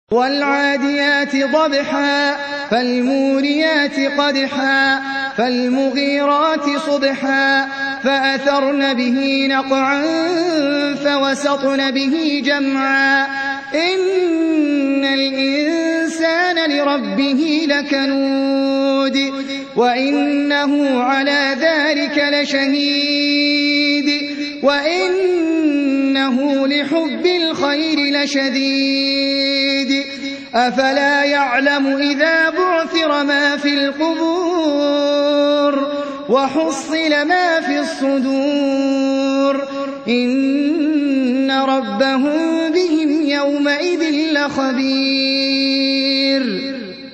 والعاديات ضبحا فالموريات قدحا فالمغيرات صبحا فأثرن به نقعا فوسطن به جمعا إن الإنسان لربه لكنود وإنه على ذلك لشهيد وإنه لحب الخير لشديد أفلا يعلم إذا بعثر ما في القبور وحصل ما في الصدور إن ربهم بهم يومئذ لخبير.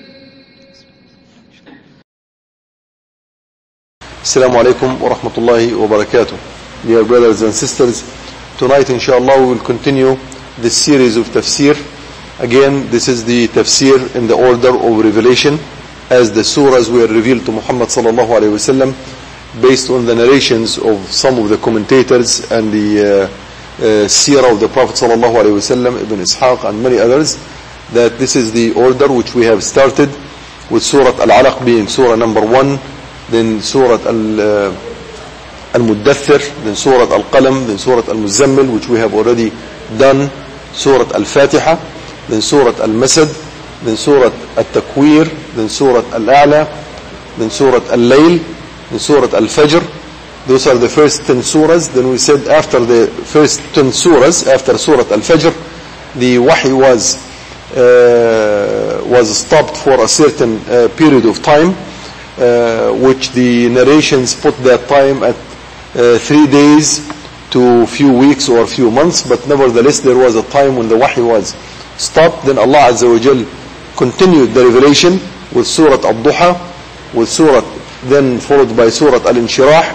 Assalamu alaikum wa rahmatullahi wa barakatuh. Dear brothers and sisters, tonight inshallah we will continue this series of tafsir. Again, this is the tafsir in the order of revelation as the surahs were revealed to Muhammad sallallahu alayhi wa sallam based on the narrations of some of the commentators and the seerah of the Prophet sallallahu alayhi wa sallam, Ibn Ishaq and many others, that this is the order which we have started with Surah Al-Alaq being surah number 1, then Surah Al-Muddathir, then Surah Al-Qalam, then Surah Al-Muzammil, which we have already done, Surah Al-Fatiha, then Surah Al-Masad, then Surah Al-Takwir, then Surah Al-A'la, then Surah Al-Layl, then Surah Al-Fajr. Those are the first 10 surahs. Then we said after the first 10 surahs, after Surah Al-Fajr, the wahi was stopped for a certain period of time, which the narrations put that time at 3 days to a few weeks or a few months, but nevertheless there was a time when the wahi was stopped. Then Allah Azza wa Jal continued the revelation with Surah Al-Duha, with Surah, then followed by Surah Al-Inshirah,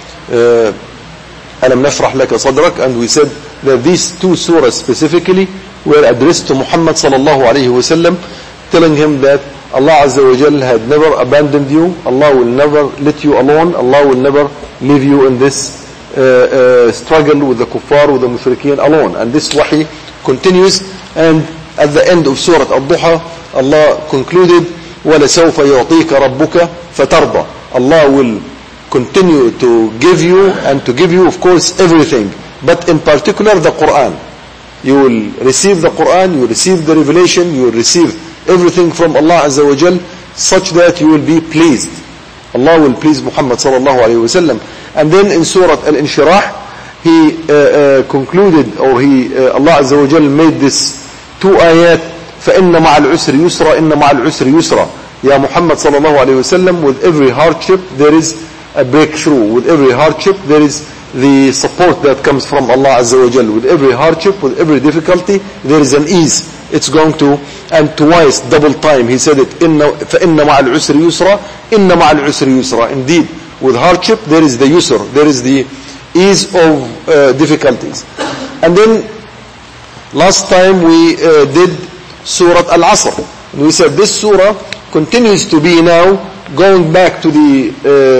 Alam Nafrah Laka Sadrak, and we said that these two surahs specifically were addressed to Muhammad sallallahu alayhi wa sallam, telling him that Allah Azza wa Jal had never abandoned you, Allah will never let you alone, Allah will never leave you in this struggle with the kuffar, with the mushrikeen alone. And this wahi continues, and at the end of Surah Al-Duha, Allah concluded, وَلَسَوْفَ يُعْطِيكَ رَبُّكَ فَتَرْضَى. Allah will continue to give you, and to give you of course everything, but in particular the Quran. You will receive the Quran, you will receive the revelation, you will receive everything from Allah Azza wa Jal, such that you will be pleased. Allah will please Muhammad sallallahu alayhi wa sallam. And then in Surah Al-Inshirah, he concluded, or Allah Azza wa Jal made this 2 ayat, فَإِنَّ مَعَ الْعُسْرِ يُسْرًا إِنَّ مَعَ الْعُسْرِ يُسْرًا. Ya Muhammad sallallahu alayhi wa sallam, with every hardship there is a breakthrough. With every hardship there is the support that comes from Allah Azza wa Jal. With every hardship, with every difficulty, there is an ease. It's going to, and twice, double time, he said it, فَإِنَّ مَعَ الْعُسْرِ يُسْرًا إِنَّ مَعَ الْعُسْرِ يُسْرًا. Indeed, with hardship there is the yusr, there is the ease of difficulties. And then last time we did Surah Al-Asr, and we said this surah continues to be now going back to the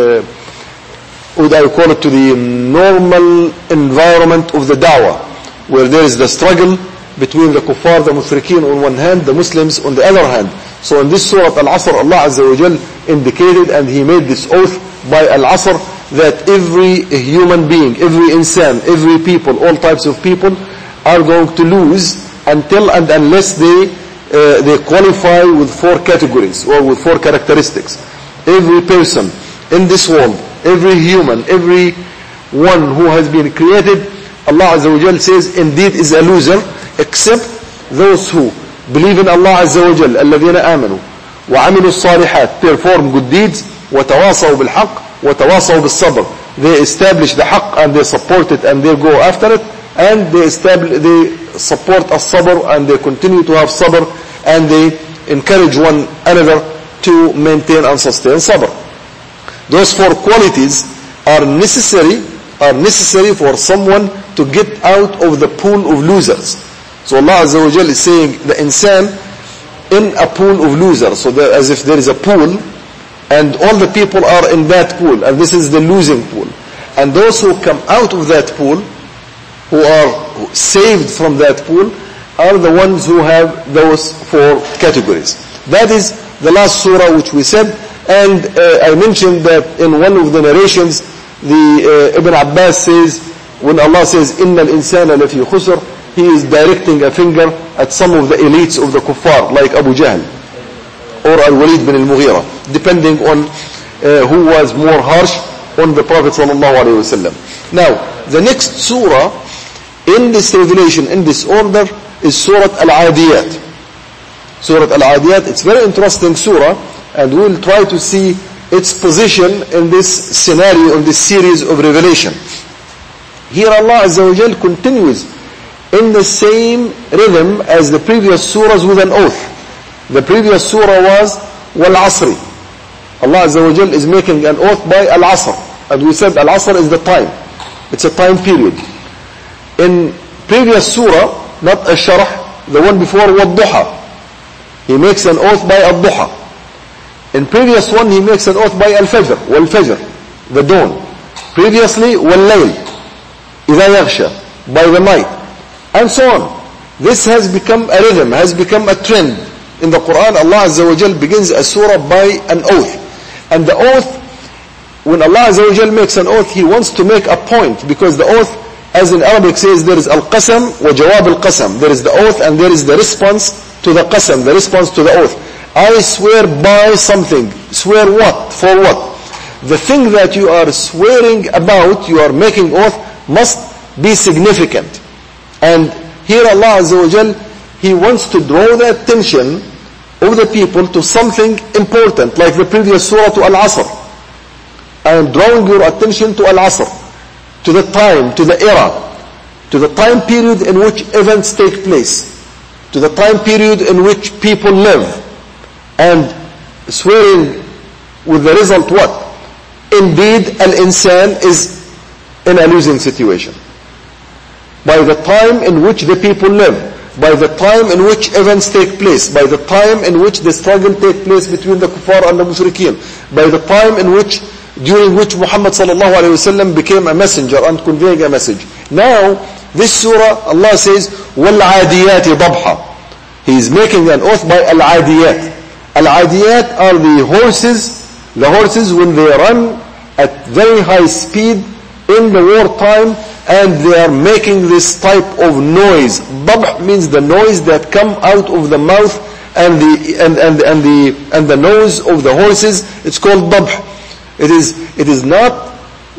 what I call it, to the normal environment of the da'wah, where there is the struggle between the kuffar, the mushrikeen on one hand, the Muslims on the other hand. So in this Surah Al-Asr, Allah Azza wa Jal indicated, and He made this oath by Al-Asr, that every human being, every insan, every people, all types of people are going to lose until and unless they qualify with 4 categories, or with 4 characteristics. Every person in this world, every human, every one who has been created, Allah Azza wa Jal says indeed is a loser, except those who believe in Allah Azza wa Jal, الَّذِينَ آمَنُوا وَعَمِلُوا الصَّالِحَاتِ, perform good deeds, وَتَوَاصَوْا بِالْحَقِّ وَتَوَاصَوْا بِالصَّبْرِ, they establish the haqq and they support it and they go after it, and they support as-sabr and they continue to have sabr, and they encourage one another to maintain and sustain sabr. Those 4 qualities are necessary for someone to get out of the pool of losers. So Allah Azza wa Jal is saying the insan in a pool of losers, so as if there is a pool and all the people are in that pool, and this is the losing pool. And those who come out of that pool, who are saved from that pool, are the ones who have those four categories. That is the last surah which we said, and I mentioned that in one of the narrations, Ibn Abbas says, when Allah says, إِنَّ الْإِنسَانَ لَفِي خُسْرٍ, He is directing a finger at some of the elites of the kuffar, like Abu Jahl or Al-Walid bin Al-Mughira, depending on who was more harsh on the Prophet ﷺ. Now, the next surah in this revelation, in this order, is Surah Al-Adiyat. Surah Al-Adiyat, it's a very interesting surah, and we'll try to see its position in this scenario, in this series of revelation. Here Allah Azza wa Jal continues in the same rhythm as the previous surahs with an oath. The previous surah was Wal-Asri. Allah Azza wa Jal is making an oath by Al-Asr. And we said Al-Asr is the time. It's a time period. In previous surah, not Ash-Sharh, the one before, Wad-Duha. He makes an oath by Ad-Duha. In previous one, he makes an oath by Al-Fajr, Wal-Fajr, the dawn. Previously, Wal-Layl, إِذَا يَغْشَى, by the night. And so on. This has become a rhythm, has become a trend. In the Quran, Allah Azza wa Jal begins a surah by an oath. And the oath, when Allah Azza wa Jal makes an oath, He wants to make a point, because the oath, as in Arabic says, there is al-qasam wa jawab al-qasam. There is the oath and there is the response to the qasam, the response to the oath. I swear by something. Swear what? For what? The thing that you are swearing about, you are making oath, must be significant. And here Allah Azza wa Jal, He wants to draw the attention of the people to something important, like the previous surah to Al-Asr. I am drawing your attention to Al-Asr, to the time, to the era, to the time period in which events take place, to the time period in which people live, and swearing with the result what? Indeed, al-insan is in a losing situation. By the time in which the people live, by the time in which events take place, by the time in which the struggle take place between the kuffar and the mushrikeen, by the time in which, during which Muhammad sallallahu alayhi wa sallam became a messenger and conveying a message. Now, this surah, Allah says, وَالْعَادِيَاتِ ضَبْحًا. He is making an oath by Al-Adiyat. Al-Adiyat are the horses when they run at very high speed in the wartime, and they are making this type of noise. Dabh means the noise that come out of the mouth and the nose of the horses. It's called dabh. It is not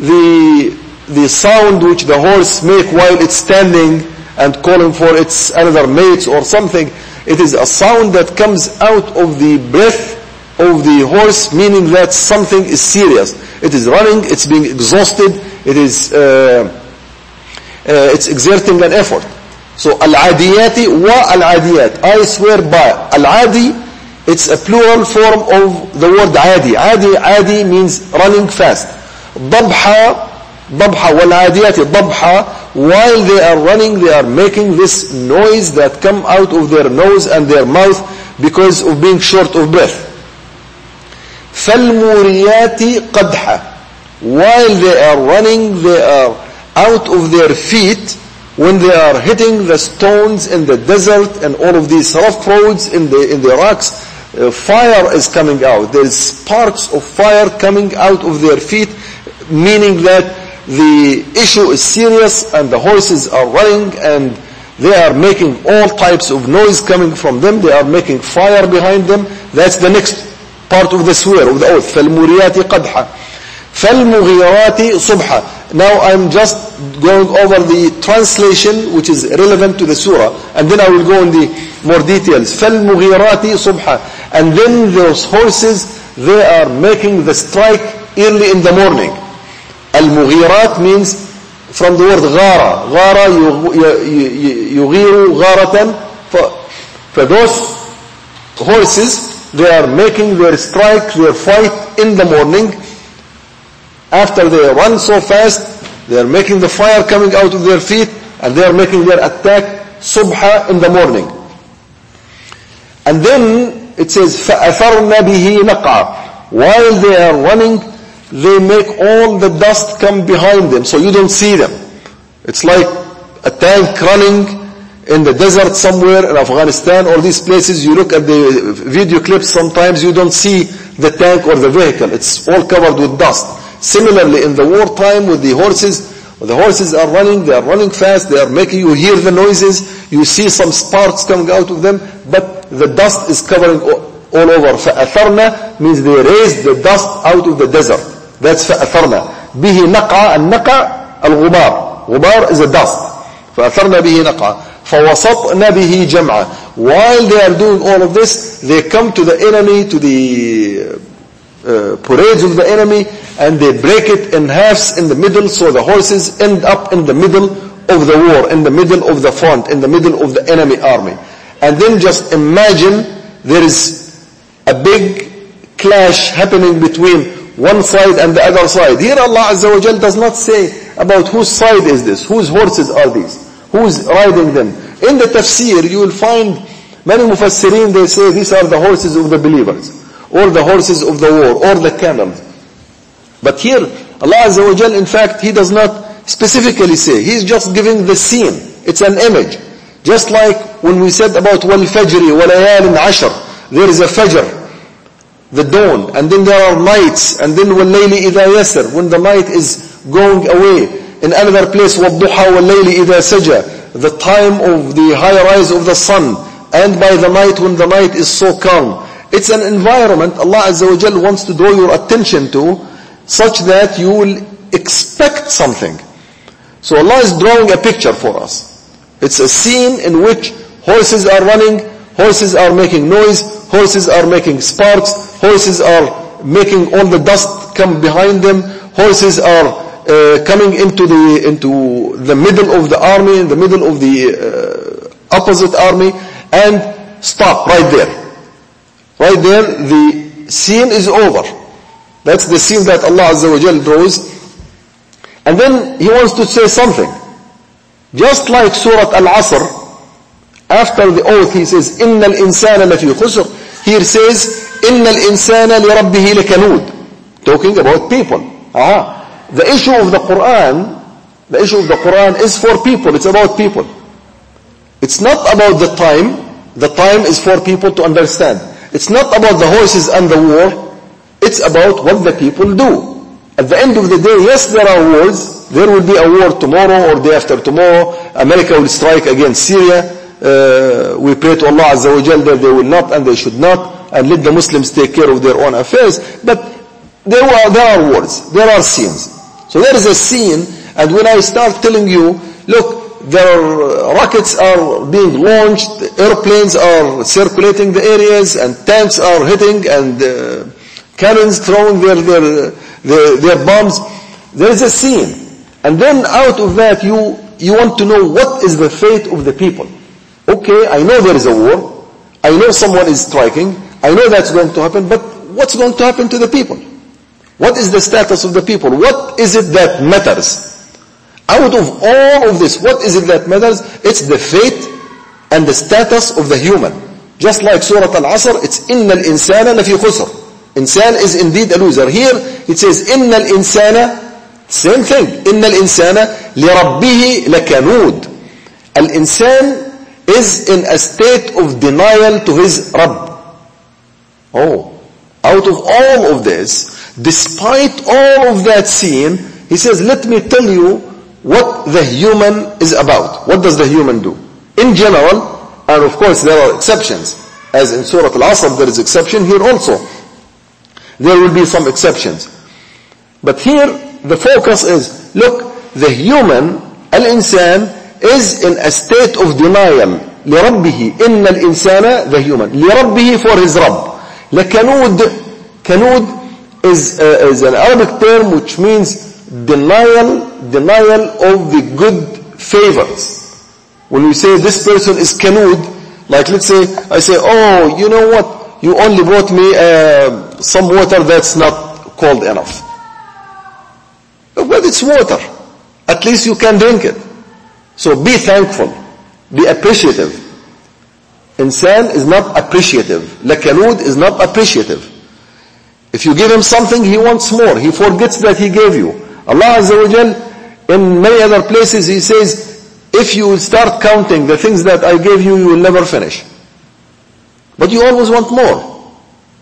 the sound which the horse make while it's standing and calling for its another mates or something. It is a sound that comes out of the breath of the horse, meaning that something is serious. It is running, it's being exhausted, it's exerting an effort. So al-adiyati wa al-adiyat. I swear by. Al-adi, it's a plural form of the word adi. Adi means running fast. Dabha wal-adiyati dabha. While they are running, they are making this noise that come out of their nose and their mouth because of being short of breath. فَالْمُورِيَاتِ قَدْحًا. While they are running, they are out of their feet when they are hitting the stones in the desert and all of these rough roads in the rocks. Fire is coming out. There is sparks of fire coming out of their feet, meaning that the issue is serious and the horses are running and they are making all types of noise coming from them. They are making fire behind them. That's the next part of the swear, of the oath. فَالْمُورِيَاتِ قَدْحًا فَالْمُغِيرَاتِ صُبْحًا. Now I'm just going over the translation which is relevant to the surah, and then I will go in the more details. فَالْمُغِيرَاتِ صُبْحًا. And then those horses, they are making the strike early in the morning. Al-Mughirat means from the word غارة. غارة يغير غارة. For those horses, they are making their strike, their fight in the morning. After they run so fast, they are making the fire coming out of their feet, and they are making their attack subha in the morning. And then it says فَأَثَرْنَ بِهِ نَقْعًا. While they are running, they make all the dust come behind them, so you don't see them. It's like a tank running in the desert somewhere in Afghanistan or these places, you look at the video clips, sometimes you don't see the tank or the vehicle. It's all covered with dust. Similarly, in the wartime with the horses are running, they are running fast, they are making, you hear the noises, you see some sparks coming out of them, but the dust is covering all over. فَأَثَرْنَا means they raised the dust out of the desert. That's فَأَثَرْنَا. بِهِ نَقَعَ النَّقَعَ الْغُبَارِ. Ghubar is a dust. فَأَثَرْنَا بِهِ نَقَعَ فَوَسَطْنَا بِهِ جَمْعًا. While they are doing all of this, they come to the enemy, to the parades of the enemy, and they break it in halves in the middle, so the horses end up in the middle of the war, in the middle of the front, in the middle of the enemy army. And then just imagine there is a big clash happening between one side and the other side. Here Allah Azza wa Jal does not say about whose side is this, whose horses are these, who's riding them. In the tafsir you will find many mufassirin, they say these are the horses of the believers, or the horses of the war, or the camels. But here Allah Azza wa Jal, in fact, He does not specifically say. He's just giving the scene. It's an image. Just like when we said about وَالْفَجْرِ وَلَيَالٍ عَشْرٍ, there is a fajr, the dawn, and then there are nights, and then وَاللَّيْلِ إِذَا يَسَرْ, when the night is going away. In another place, وَالضُّحَى وَاللَّيْلِ إِذَا سَجَى, the time of the high rise of the sun, and by the night when the night is so calm. It's an environment Allah Azza wa Jal wants to draw your attention to, such that you will expect something. So Allah is drawing a picture for us. It's a scene in which horses are running, horses are making noise, horses are making sparks, horses are making all the dust come behind them, horses are coming into the middle of the army, in the middle of the opposite army, and stop right there. Right there, the scene is over. That's the scene that Allah Azza wa Jal draws. And then He wants to say something. Just like Surah Al-Asr, after the oath He says, إِنَّ الْإِنسَانَ لَفِي خُسْرٍ. Here says, إِنَّ الْإِنسَانَ لِرَبِّهِ لَكَنُودٍ. Talking about people. The issue of the Quran is for people. It's about people. It's not about the time. The time is for people to understand. It's not about the horses and the war. It's about what the people do. At the end of the day, yes, there are wars. There will be a war tomorrow or day after tomorrow. America will strike against Syria. We pray to Allah Azza wa Jal that they will not and they should not, and let the Muslims take care of their own affairs. But there are wars. There are scenes. So there is a scene, and when I start telling you, look, there are rockets are being launched, airplanes are circulating the areas, and tanks are hitting, and cannons throwing their bombs. There is a scene. And then out of that you want to know what is the fate of the people. Okay, I know there is a war. I know someone is striking. I know that's going to happen. But what's going to happen to the people? What is the status of the people? What is it that matters? Out of all of this, what is it that matters? It's the fate and the status of the human. Just like Surah Al-Asr, it's إِنَّ الْإِنسَانَ لَفِي خُسْرٍ. Insan is indeed a loser. Here it says إِنَّ الْإِنسَانَ, same thing. إِنَّ الْإِنسَانَ لِرَبِّهِ لَكَنُودٍ. Al-insan is in a state of denial to his Rabb. Out of all of this, despite all of that scene, he says, let me tell you what the human is about. What does the human do? In general, and of course there are exceptions. As in Surah Al-Asr there is exception, here also there will be some exceptions. But here the focus is, look, the human, al-insan, is in a state of denial. لِرَبِّهِ إِنَّ الْإِنسَانَ, the human. لِرَبِّهِ, for his Rabb. لَكَنُود, kanud is an Arabic term which means denial of the good favors. When we say this person is kanud, like let's say, I say, oh, you know what? You only brought me some water that's not cold enough. But it's water. At least you can drink it. So be thankful. Be appreciative. Insan is not appreciative. Lakanud is not appreciative. If you give him something, he wants more. He forgets that he gave you. Allah Azza wa Jal, in many other places, He says, if you will start counting the things that I gave you, you will never finish. But you always want more.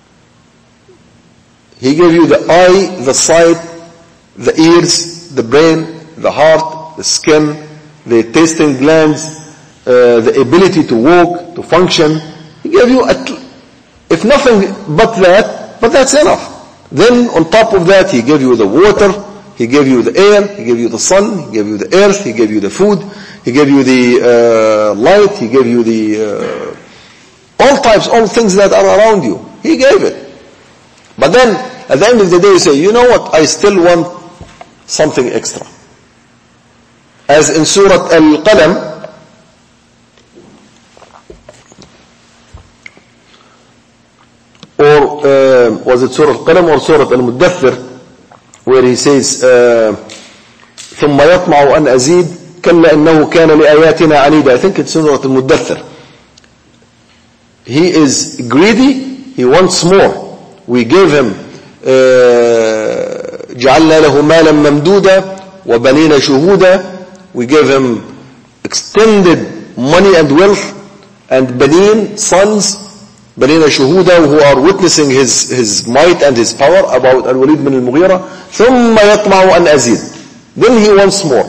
He gave you the eye, the sight, the ears, the brain, the heart, the skin, the tasting glands, the ability to walk, to function. He gave you, if nothing but that, but that's enough. Then on top of that, He gave you the water, He gave you the air, He gave you the sun, He gave you the earth, He gave you the food, He gave you the light, He gave you the all things that are around you. He gave it. But then, at the end of the day, you say, you know what, I still want something extra. As in Surah Al-Qalam, or was it Surah Al-Qalam or Surah Al-Muddathir, where he says, ثم يطمع أن أزيد كلا إنه كان لآياتنا عنيدا. I think it's Surah Al-Muddathir. He is greedy, he wants more. We gave him جعلنا له مالا ممدودا وبنين شهودا. We gave him extended money and wealth, and banin, sons, banina shuhuda, who are witnessing his might and his power, about Al-Walid bin al-Mughira. ثم يطمع أن أزيد. Then he wants more.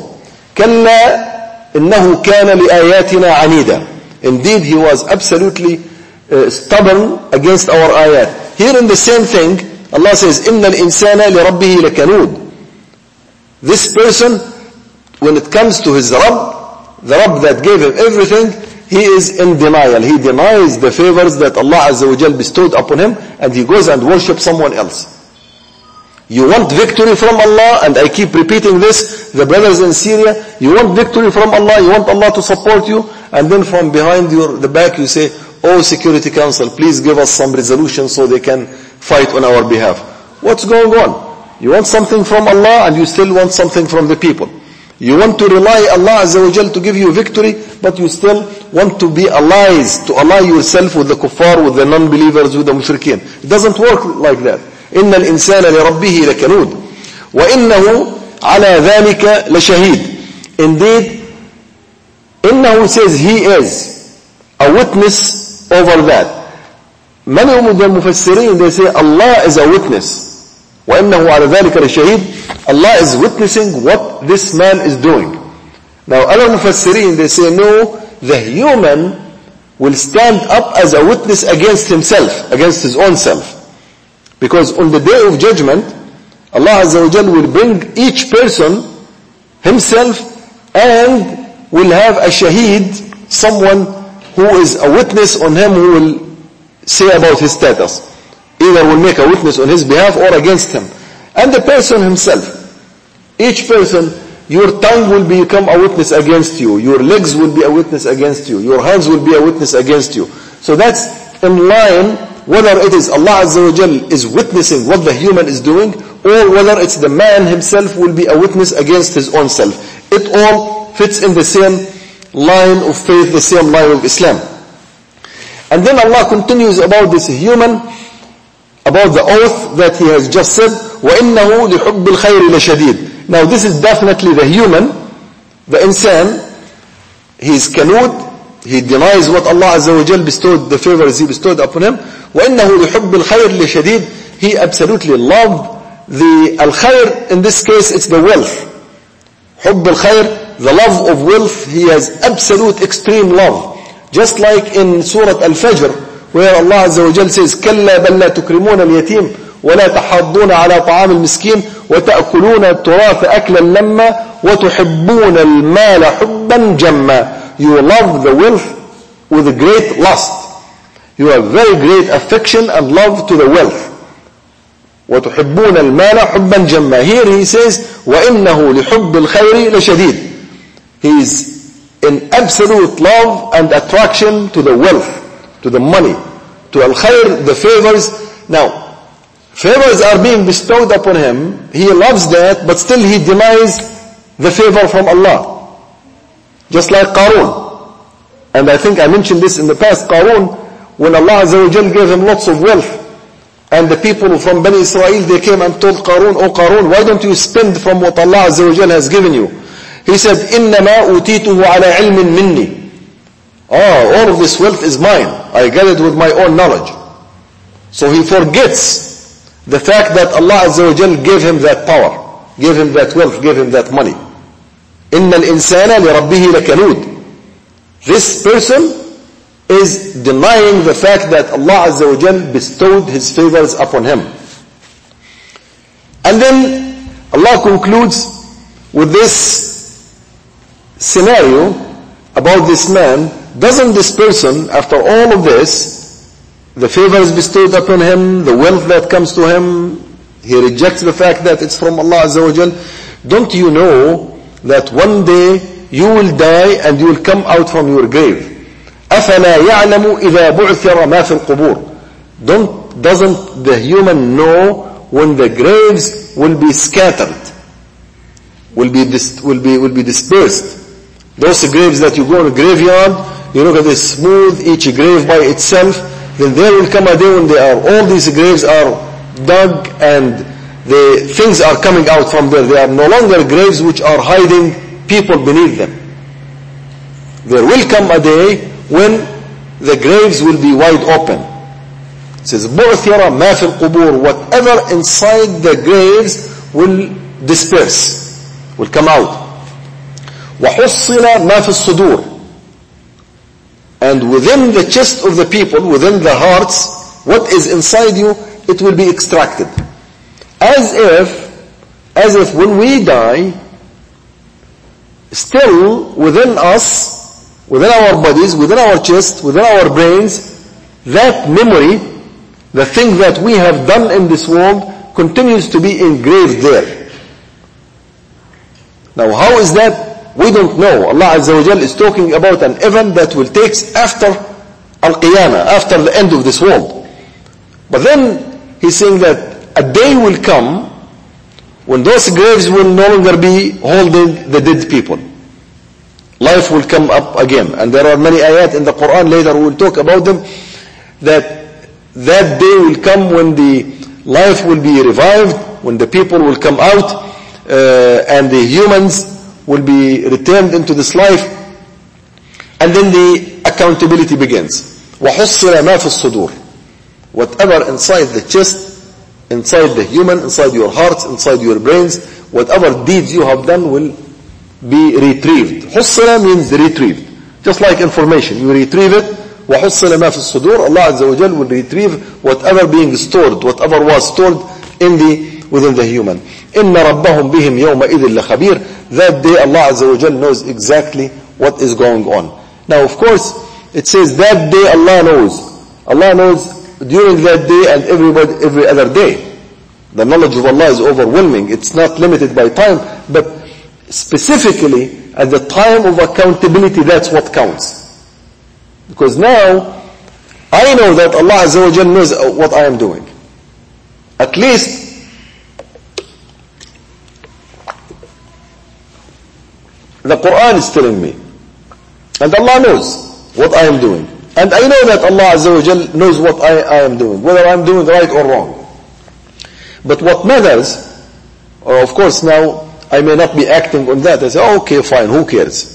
كلا إنه كان لآياتنا عنيدا. Indeed, he was absolutely stubborn against our ayat. Here in the same thing, Allah says, إن الإنسان لربه لكنود. This person, when it comes to his Rabb, the Rabb that gave him everything, he is in denial. He denies the favors that Allah Azza wa Jal bestowed upon him, and he goes and worships someone else. You want victory from Allah, and I keep repeating this, the brothers in Syria, you want victory from Allah, you want Allah to support you, and then from behind the back you say, oh Security Council, please give us some resolution so they can fight on our behalf. What's going on? You want something from Allah, and you still want something from the people. You want to rely Allah Azza wa Jal to give you victory, but you still want to be allies, to ally yourself with the kuffar, with the non-believers, with the mushrikeen. It doesn't work like that. إن الإنسان لربه لكنود وإنه على ذلك لشهيد. Indeed, إنه says he is a witness over that. Many of the mufassirin, they say Allah is a witness. وإنه على ذلك لشهيد. Allah is witnessing what this man is doing. Now other mufassirin, they say no, the human will stand up as a witness against himself, against his own self. Because on the day of judgment, Allah Azza wa Jal will bring each person himself and will have a shaheed, someone who is a witness on him, who will say about his status. Either will make a witness on his behalf or against him. And the person himself. Each person, your tongue will become a witness against you. Your legs will be a witness against you. Your hands will be a witness against you. So that's in line, whether it is Allah Azza wa Jal is witnessing what the human is doing, or whether it's the man himself will be a witness against his own self. It all fits in the same line of faith, the same line of Islam. And then Allah continues about this human, about the oath that He has just said, وَإِنَّهُ لِحُبِّ الْخَيْرِ لَشَدِيدٌ. Now this is definitely the human, the insan. He is kanud, he denies what Allah Azza wa Jal bestowed, the favors He bestowed upon him. وَإِنَّهُ لِحُبِّ الْخَيْرِ لَشَدِيدٌ. He absolutely loved the al-khair. In this case, it's the wealth. حُبِّ الْخَيْرِ, the love of wealth. He has absolute extreme love. Just like in Surah Al-Fajr, where Allah Azza wa Jal says, كَلَّا بَلْ لَا تُكْرِمُونَ الْيَتِيمِ وَلَا تَحَضُّونَ عَلَى طَعَامِ الْمِسْكِينِ وَتَأْكُلُونَ التُّرَاثَ أَكْلًا لَمًّا وَتُحِبُّونَ الْمَالَ حُبًّا جَمًّا. You love the wealth with a great lust. You have very great affection and love to the wealth. وَتُحِبُّونَ الْمَالَ حُبًّا جَمًّا. Here he says, وَإِنَّهُ لِحُبِّ الْخَيْرِ لَشَدِيدٌ. He is in absolute love and attraction to the wealth, to the money, to al-khair, the favors. Now, favors are being bestowed upon him. He loves that, but still he denies the favor from Allah. Just like Qarun. And I think I mentioned this in the past. Qarun, when Allah Azza wa Jal gave him lots of wealth, and the people from Bani Israel, they came and told Qarun, oh Qarun, why don't you spend from what Allah Azza wa Jal has given you? he said, إِنَّمَا أُوتِيتُهُ عَلَى عِلْمٍ مِنِّي. All of this wealth is mine. I got it with my own knowledge. So he forgets the fact that Allah Azza wa Jal gave him that power, gave him that wealth, gave him that money. إِنَّ الْإِنسَانَ لِرَبِّهِ لَكَنُودٌ. This person is denying the fact that Allah Azza wa Jal bestowed His favors upon him. And then Allah concludes with this scenario about this man. Doesn't this person, after all of this, the favors bestowed upon him, the wealth that comes to him, he rejects the fact that it's from Allah Azza wa Jal. Don't you know that one day you will die and you will come out from your grave? أَفَلَا يَعْلَمُ إِذَا بُعْثِرَ مَا فِي الْقُبُورِ. Doesn't the human know when the graves will be scattered, will be dispersed? Those graves that you go in a graveyard, you look at this smooth, each grave by itself, then there will come a day when all these graves are dug and the things are coming out from there. They are no longer graves which are hiding people beneath them. There will come a day when the graves will be wide open. It says, بُعْثِرَ مَا فِي الْقُبُورِ. Whatever inside the graves will disperse, will come out. وَحُصِّلَ مَا فِي الصُّدُورِ. And within the chest of the people, within the hearts, what is inside you, it will be extracted. As if when we die, still within us, within our bodies, within our chest, within our brains, that memory, the thing that we have done in this world, continues to be engraved there. Now how is that? We don't know. Allah Azza wa Jal is talking about an event that will take after Al-Qiyamah, after the end of this world. But then He's saying that a day will come when those graves will no longer be holding the dead people. Life will come up again. And there are many ayat in the Quran, later we will talk about them, that day will come when the life will be revived, when the people will come out, and the humans will be returned into this life, and then the accountability begins. وَحُصِّلَ مَا فِي الصُّدُورِ. Whatever inside the chest, inside the human, inside your hearts, inside your brains, whatever deeds you have done will be retrieved. حُصِّلَ means retrieved. Just like information, you retrieve it. وَحُصِّلَ مَا فِي الصُّدُورِ. Allah Azza wa Jal will retrieve whatever being stored, whatever was stored within the human. إِنَّ رَبَّهُمْ بِهِمْ يَوْمَئِذٍ لَخَبِيرٌ. That day Allah Azza wa Jal knows exactly what is going on. Now of course, it says that day Allah knows. Allah knows during that day and every other day. The knowledge of Allah is overwhelming. It's not limited by time, but specifically at the time of accountability, that's what counts. Because now, I know that Allah Azza wa Jal knows what I am doing. At least the Quran is telling me. And Allah knows what I am doing. And I know that Allah Azza wa Jal knows what I am doing, whether I am doing right or wrong. But what matters, or of course now, I may not be acting on that. I say, oh, okay, fine, who cares?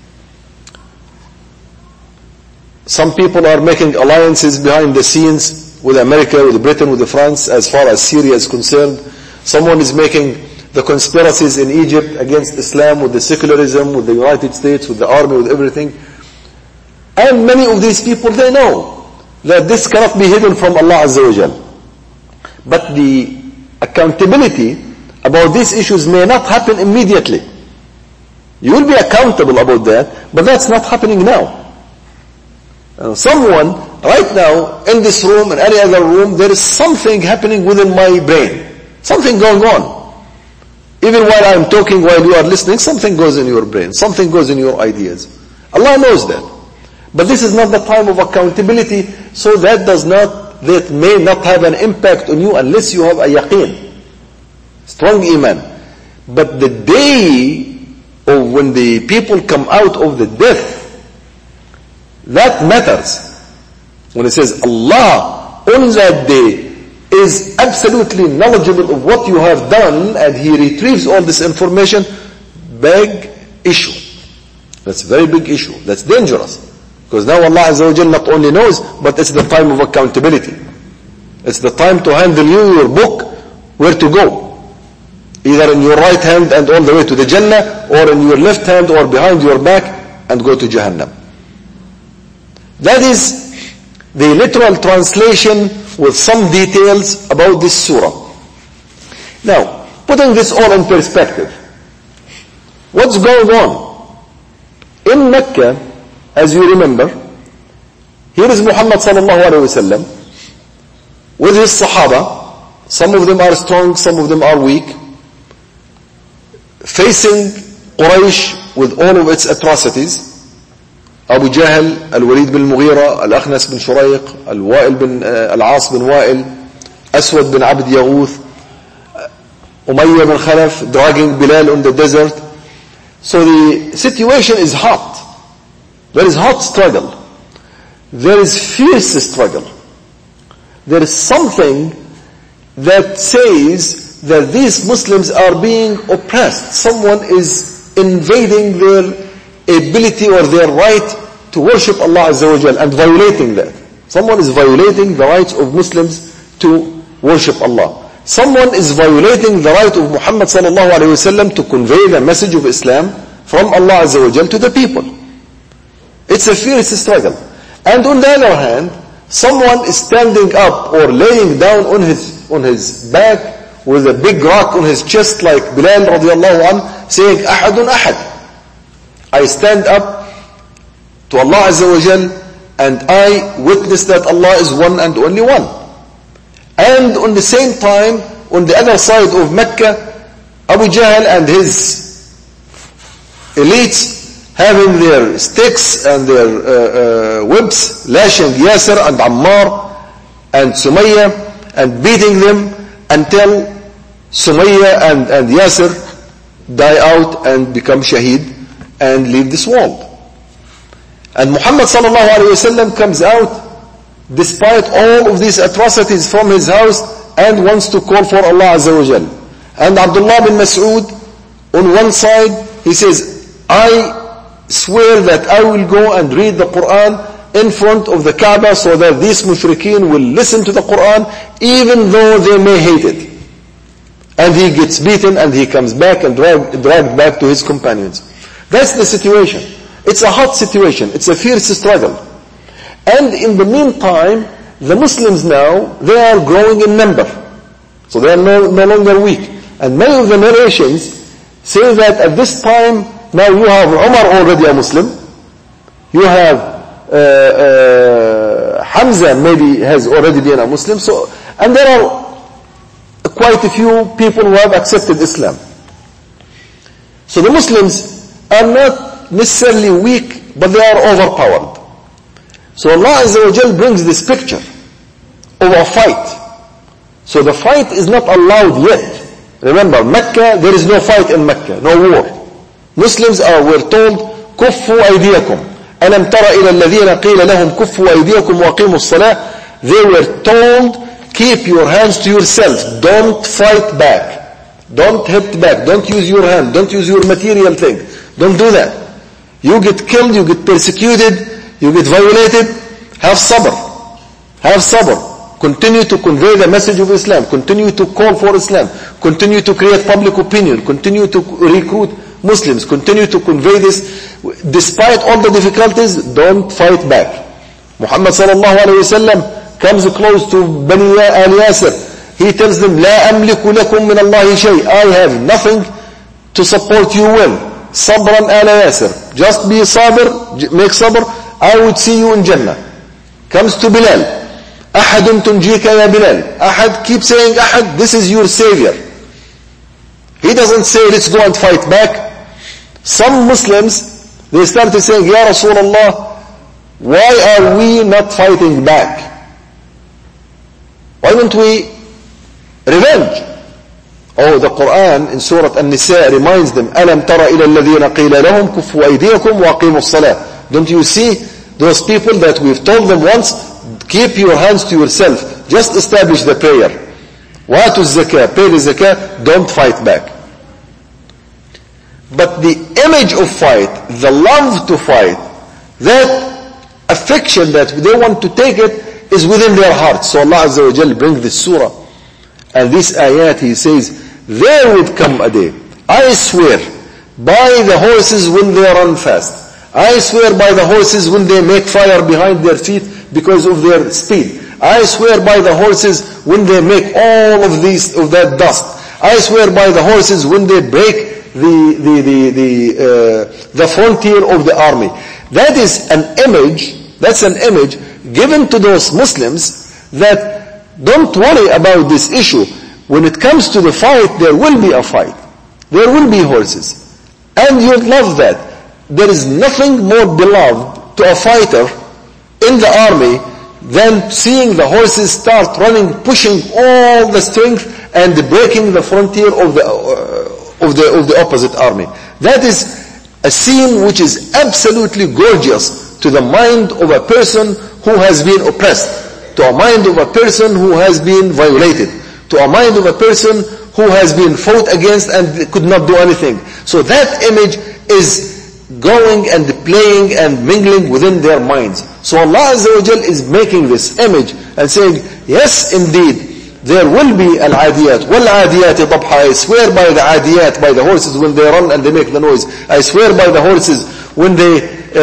Some people are making alliances behind the scenes with America, with Britain, with France, as far as Syria is concerned. Someone is making the conspiracies in Egypt against Islam, with the secularism, with the United States, with the army, with everything. And many of these people, they know that this cannot be hidden from Allah Azza wa Jal. But the accountability about these issues may not happen immediately. You will be accountable about that, but that's not happening now. Someone, right now, in this room, in any other room, there is something happening within my brain. Something going on. Even while I am talking, while you are listening, something goes in your brain. Something goes in your ideas. Allah knows that. But this is not the time of accountability, so that may not have an impact on you unless you have a yaqeen. Strong iman. But the day of when the people come out of the death, that matters. When it says Allah on that day is absolutely knowledgeable of what you have done, and He retrieves all this information, beg issue. That's a very big issue. That's dangerous. Because now Allah Azza wa Jal not only knows, but it's the time of accountability. It's the time to handle you, your book, where to go. Either in your right hand and all the way to the Jannah, or in your left hand or behind your back and go to Jahannam. That is the literal translation with some details about this surah. Now, putting this all in perspective, what's going on? In Mecca, as you remember, here is Muhammad sallallahu alaihi wasallam with his Sahaba. Some of them are strong, some of them are weak, facing Quraysh with all of its atrocities. Abu Jahl, Al-Walid bin Mughira, Al-Akhnas bin Shurayq, Al-As bin Wa'il, Aswad bin Abd Yaghuth, Umayyah bin Khalaf dragging Bilal on the desert. So the situation is hot. There is hot struggle. There is fierce struggle. There is something that says that these Muslims are being oppressed. Someone is invading their ability or their right to worship Allah Azza wa Jal and violating that. Someone is violating the rights of Muslims to worship Allah. Someone is violating the right of Muhammad sallallahu alaihi wasallam to convey the message of Islam from Allah Azza wa Jal to the people. It's a fierce struggle. And on the other hand, someone is standing up or laying down on his back with a big rock on his chest like Bilal radiallahu anh, saying, Ahadun ahad. I stand up to Allah Azza wa Jal and I witness that Allah is one and only one. And on the same time, on the other side of Mecca, Abu Jahl and his elites having their sticks and their whips, lashing Yasir and Ammar and Sumayyah and beating them until Sumayyah and Yasir die out and become shaheed and leave this world. And Muhammad sallallahu alaihi wasallam comes out despite all of these atrocities from his house and wants to call for Allah Azza wa Jal. And Abdullah bin Mas'ud on one side, he says, I swear that I will go and read the Quran in front of the Kaaba so that these mushrikeen will listen to the Quran even though they may hate it. And he gets beaten and he comes back and dragged back to his companions. That's the situation. It's a hot situation. It's a fierce struggle. And in the meantime, the Muslims now, they are growing in number. So they are no longer weak. And many of the narrations say that at this time, now you have Umar already a Muslim. You have Hamza maybe has already been a Muslim. So, and there are quite a few people who have accepted Islam. So the Muslims are not necessarily weak, but they are overpowered. So Allah Azza wa Jal brings this picture of a fight. So the fight is not allowed yet. Remember, Mecca, there is no fight in Mecca, no war. Muslims were told, كفوا أيديكم ألم تر إلى الذين قيل لهم كفوا أيديكم وأقيموا الصلاة. They were told, keep your hands to yourself. Don't fight back. Don't hit back. Don't use your hand. Don't use your material thing. Don't do that. You get killed, you get persecuted, you get violated. Have sabr. Have sabr. Continue to convey the message of Islam. Continue to call for Islam. Continue to create public opinion. Continue to recruit Muslims. Continue to convey this. Despite all the difficulties, don't fight back. Muhammad sallallahu alayhi wa sallam comes close to Bani al-Yasir. He tells them, لا أملك لكم من الله شيء. I have nothing to support you with. Sabran ala Yasir. Just be sabr, make sabr. I would see you in Jannah. Comes to Bilal. أحد تنجيك يا بلال. Ahad, keep saying Ahad, this is your savior. He doesn't say let's go and fight back. Some Muslims, they started saying, Ya Rasulullah, why are we not fighting back? Why don't we revenge? Oh, the Quran in Surah An-Nisa reminds them, أَلَمْ تَرَ إِلَى الَّذِينَ قِيلَ لَهُمْ كُفُّوا أَيْدِيَكُمْ وَأَقِيمُوا الصَّلَاةِ. Don't you see those people that we've told them once, keep your hands to yourself, just establish the prayer. وَآتُوا الزَّكَاةِ, pay the zakah, don't fight back. But the image of fight, the love to fight, that affection that they want to take it is within their hearts. So Allah Azza wa Jal brings this surah and this ayat. He says, there would come a day, I swear by the horses when they run fast, I swear by the horses when they make fire behind their feet because of their speed, I swear by the horses when they make all of that dust, I swear by the horses when they break the frontier of the army. That is an image, that's an image given to those Muslims that don't worry about this issue. When it comes to the fight, there will be a fight. There will be horses. And you love that. There is nothing more beloved to a fighter in the army than seeing the horses start running, pushing all the strength and breaking the frontier of the opposite army. That is a scene which is absolutely gorgeous to the mind of a person who has been oppressed, to a mind of a person who has been violated, to a mind of a person who has been fought against and could not do anything. So that image is going and playing and mingling within their minds. So Allah Azza wa Jal is making this image and saying, yes, indeed, there will be al-adiyat. Wal-adiyat dabha. I swear by the adiyat, by the horses when they run and they make the noise. I swear by the horses when they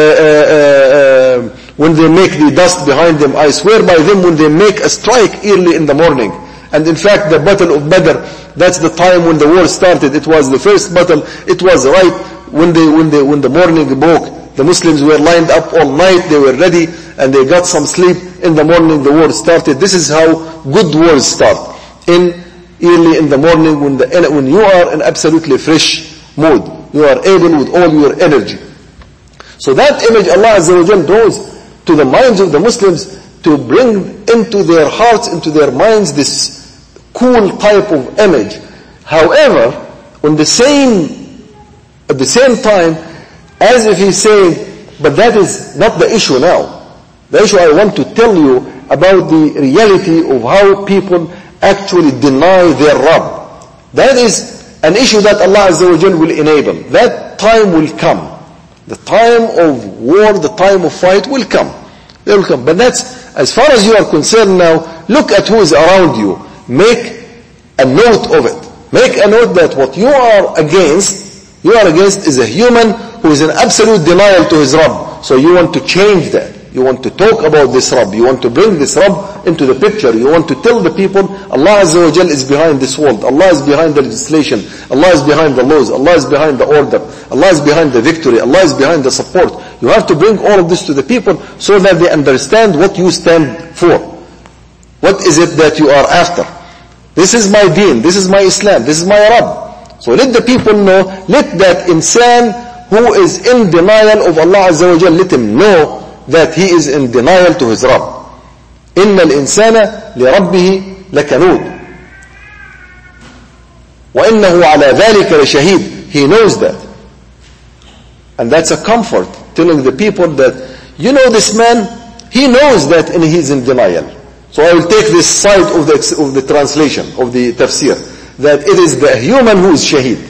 make the dust behind them. I swear by them when they make a strike early in the morning. And in fact, the battle of Badr, that's the time when the war started. It was the first battle. It was right when the morning broke. The Muslims were lined up all night. They were ready and they got some sleep. In the morning, the war started. This is how good wars start. Early in the morning when you are in absolutely fresh mood. You are able with all your energy. So that image Allah Azza wa Jal draws to the minds of the Muslims to bring into their hearts, into their minds this cool type of image. However, at the same time, as if he's saying, but that is not the issue now. The issue I want to tell you about the reality of how people actually deny their Rabb. That is an issue that Allah Azza wa Jal will enable. That time will come. The time of war, the time of fight will come. They will come. But that's, as far as you are concerned now, look at who is around you. Make a note of it. Make a note that what you are against is a human who is in absolute denial to his Rabb. So you want to change that. You want to talk about this Rabb. You want to bring this Rabb into the picture. You want to tell the people, Allah Azza wa Jal is behind this world. Allah is behind the legislation. Allah is behind the laws. Allah is behind the order. Allah is behind the victory. Allah is behind the support. You have to bring all of this to the people so that they understand what you stand for. What is it that you are after? This is my deen. This is my Islam. This is my Rabb. So let the people know, let that insan who is in denial of Allah Azza wa Jal, let him know that he is in denial to his Rabb. إِنَّ الْإِنسَانَ لِرَبِّهِ لَكَنُودٌ وَإِنَّهُ عَلَى ذَلِكَ لَشَهِيدٌ. He knows that. And that's a comfort, telling the people that, you know, this man, he knows that he's in denial. So I will take this side of the translation, of the tafsir, that it is the human who is shaheed.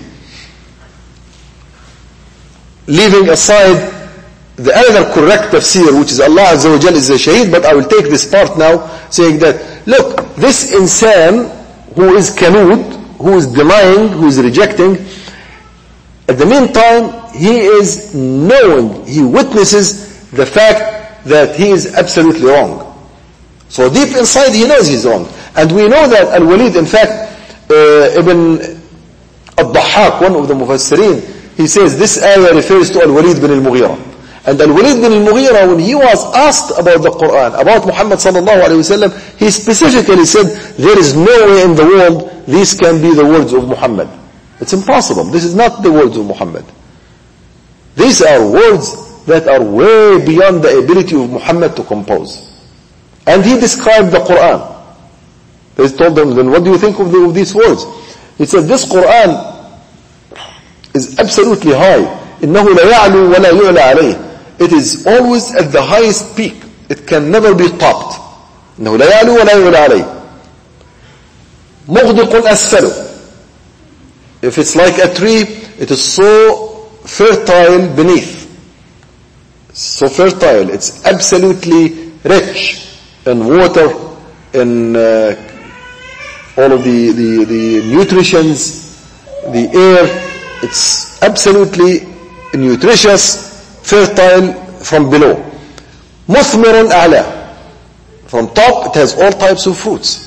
Leaving aside the other correct tafsir, which is Allah Azza wa Jal is a shaheed, but I will take this part now, saying that, look, this insan who is kanud, who is denying, who is rejecting, at the meantime, he is knowing, he witnesses the fact that he is absolutely wrong. So deep inside he knows he's wrong. And we know that Al-Walid, in fact, Ibn Al-Dahhak, one of the Mufassirin, he says this ayah refers to Al-Walid bin Al-Mughira. And Al-Walid bin Al-Mughira, when he was asked about the Quran, about Muhammad sallallahu alayhi wa sallam, he specifically said, there is no way in the world these can be the words of Muhammad. It's impossible. This is not the words of Muhammad. These are words that are way beyond the ability of Muhammad to compose. And he described the Quran. They told them, then what do you think of these words? He said, this Quran is absolutely high. إِنَّهُ لَيَعْلُو وَلَا يُعْلَى عَلَيْهِ. It is always at the highest peak. It can never be topped. إِنَّهُ لَيَعْلُو وَلَا يُعْلَى عَلَيْهِ. مُغْدِقٌ أَسْفَلُ. If it's like a tree, it is so fertile beneath. So fertile. It's absolutely rich in water, in all of the nutritions, the air. It's absolutely nutritious, fertile from below. مثمر أعلى. From top it has all types of fruits.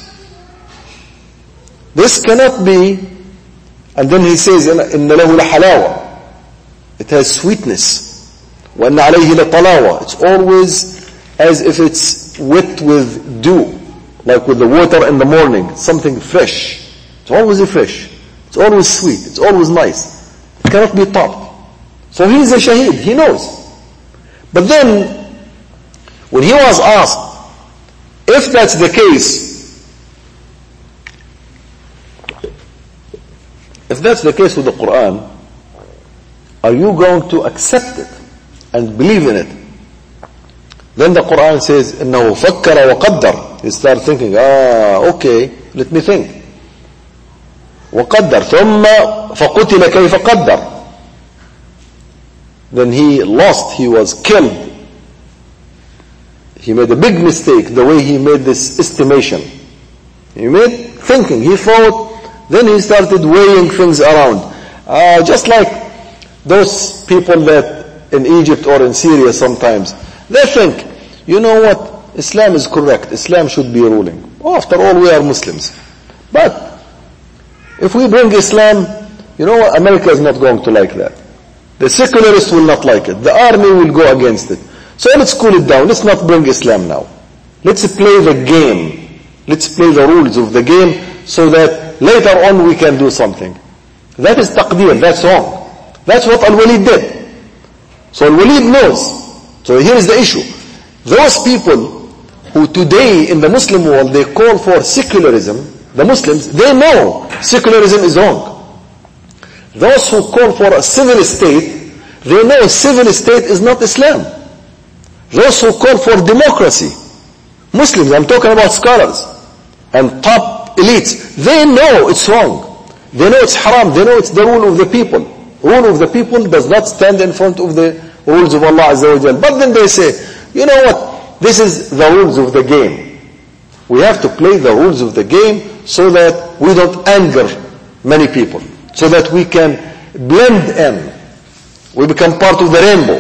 This cannot be, and then he says, إن له لحلاوة. It has sweetness. وأن عليه لطلاوة. It's always as if it's wet with dew, like with the water in the morning. Something fresh. It's always fresh. It's always sweet. It's always nice. It cannot be topped. So he is a shaheed. He knows. But then, when he was asked, if that's the case, if that's the case with the Quran, are you going to accept it and believe in it? Then the Quran says, إِنَّهُ فَكَّرَ وَقَدَّرَ. You start thinking, okay, let me think. وَقَدَّرَ ثُمَّ فَقُتِلَ كَيْفَ قَدَّرَ. Then he lost, he was killed. He made a big mistake the way he made this estimation. He made thinking, he thought, then he started weighing things around. Just like those people that in Egypt or in Syria sometimes, they think, you know what, Islam is correct, Islam should be ruling. After all, we are Muslims. But if we bring Islam, you know what, America is not going to like that. The secularists will not like it. The army will go against it. So let's cool it down. Let's not bring Islam now. Let's play the game. Let's play the rules of the game so that later on we can do something. That is taqdeer. That's wrong. That's what Al-Walid did. So Al-Walid knows. So here is the issue. Those people who today in the Muslim world they call for secularism, the Muslims, they know secularism is wrong. Those who call for a civil state, they know civil state is not Islam. Those who call for democracy, Muslims, I'm talking about scholars and top elites, they know it's wrong. They know it's haram. They know it's the rule of the people. Rule of the people does not stand in front of the rules of Allah Azza wa Jal. But then they say, you know what, this is the rules of the game. We have to play the rules of the game so that we don't anger many people, so that we can blend in. We become part of the rainbow.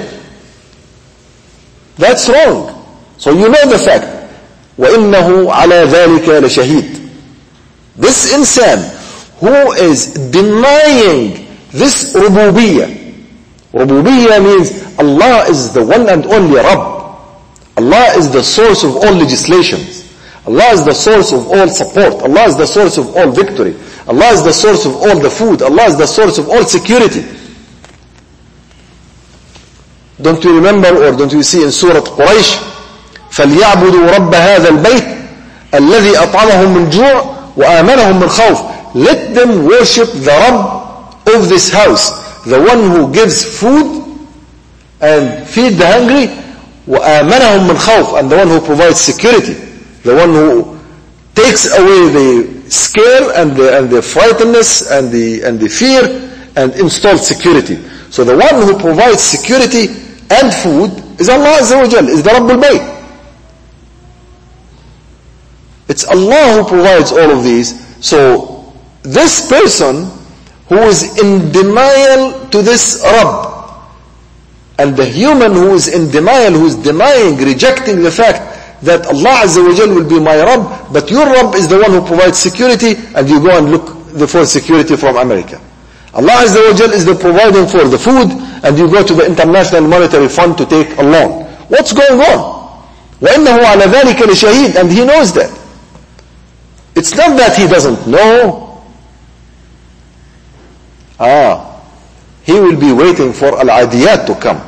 That's wrong. So you know the fact. وَإِنَّهُ عَلَى ذَلِكَ لَشَهِيدٌ. This insan who is denying this rububiyyah. Rububiyyah means Allah is the one and only Rabb. Allah is the source of all legislations. Allah is the source of all support. Allah is the source of all victory. Allah is the source of all the food. Allah is the source of all security. Don't you remember or don't you see in Surah Quraysh, فَلْيَعْبُدُوا رَبَّ هَذَا الْبَيْتِ الَّذِي أَطْعَمَهُم مِّن جُوعٍ وَآمَنَهُم مِّن خَوْفٍ. Let them worship the Rabb of this house, the one who gives food and feed the hungry, وَآمَنَهُم مِّن خَوْفٍ, and the one who provides security, the one who takes away the scare and the frightenness and the fear and installs security. So the one who provides security and food is Allah Azza wa Jal, is the Rabbul Bayt. It's Allah who provides all of these. So this person who is in denial to this Rabb, and the human who is in denial, who is denying, rejecting the fact that Allah Azza wa Jal will be my Rabb, but your Rabb is the one who provides security, and you go and look for security from America. Allah Azza wa Jal is the providing for the food, and you go to the International Monetary Fund to take a loan. What's going on? وَإِنَّهُ عَلَى ذَلِكَ لَشَهِيدٌ, and he knows that. It's not that he doesn't know. He will be waiting for Al-Adiyat to come.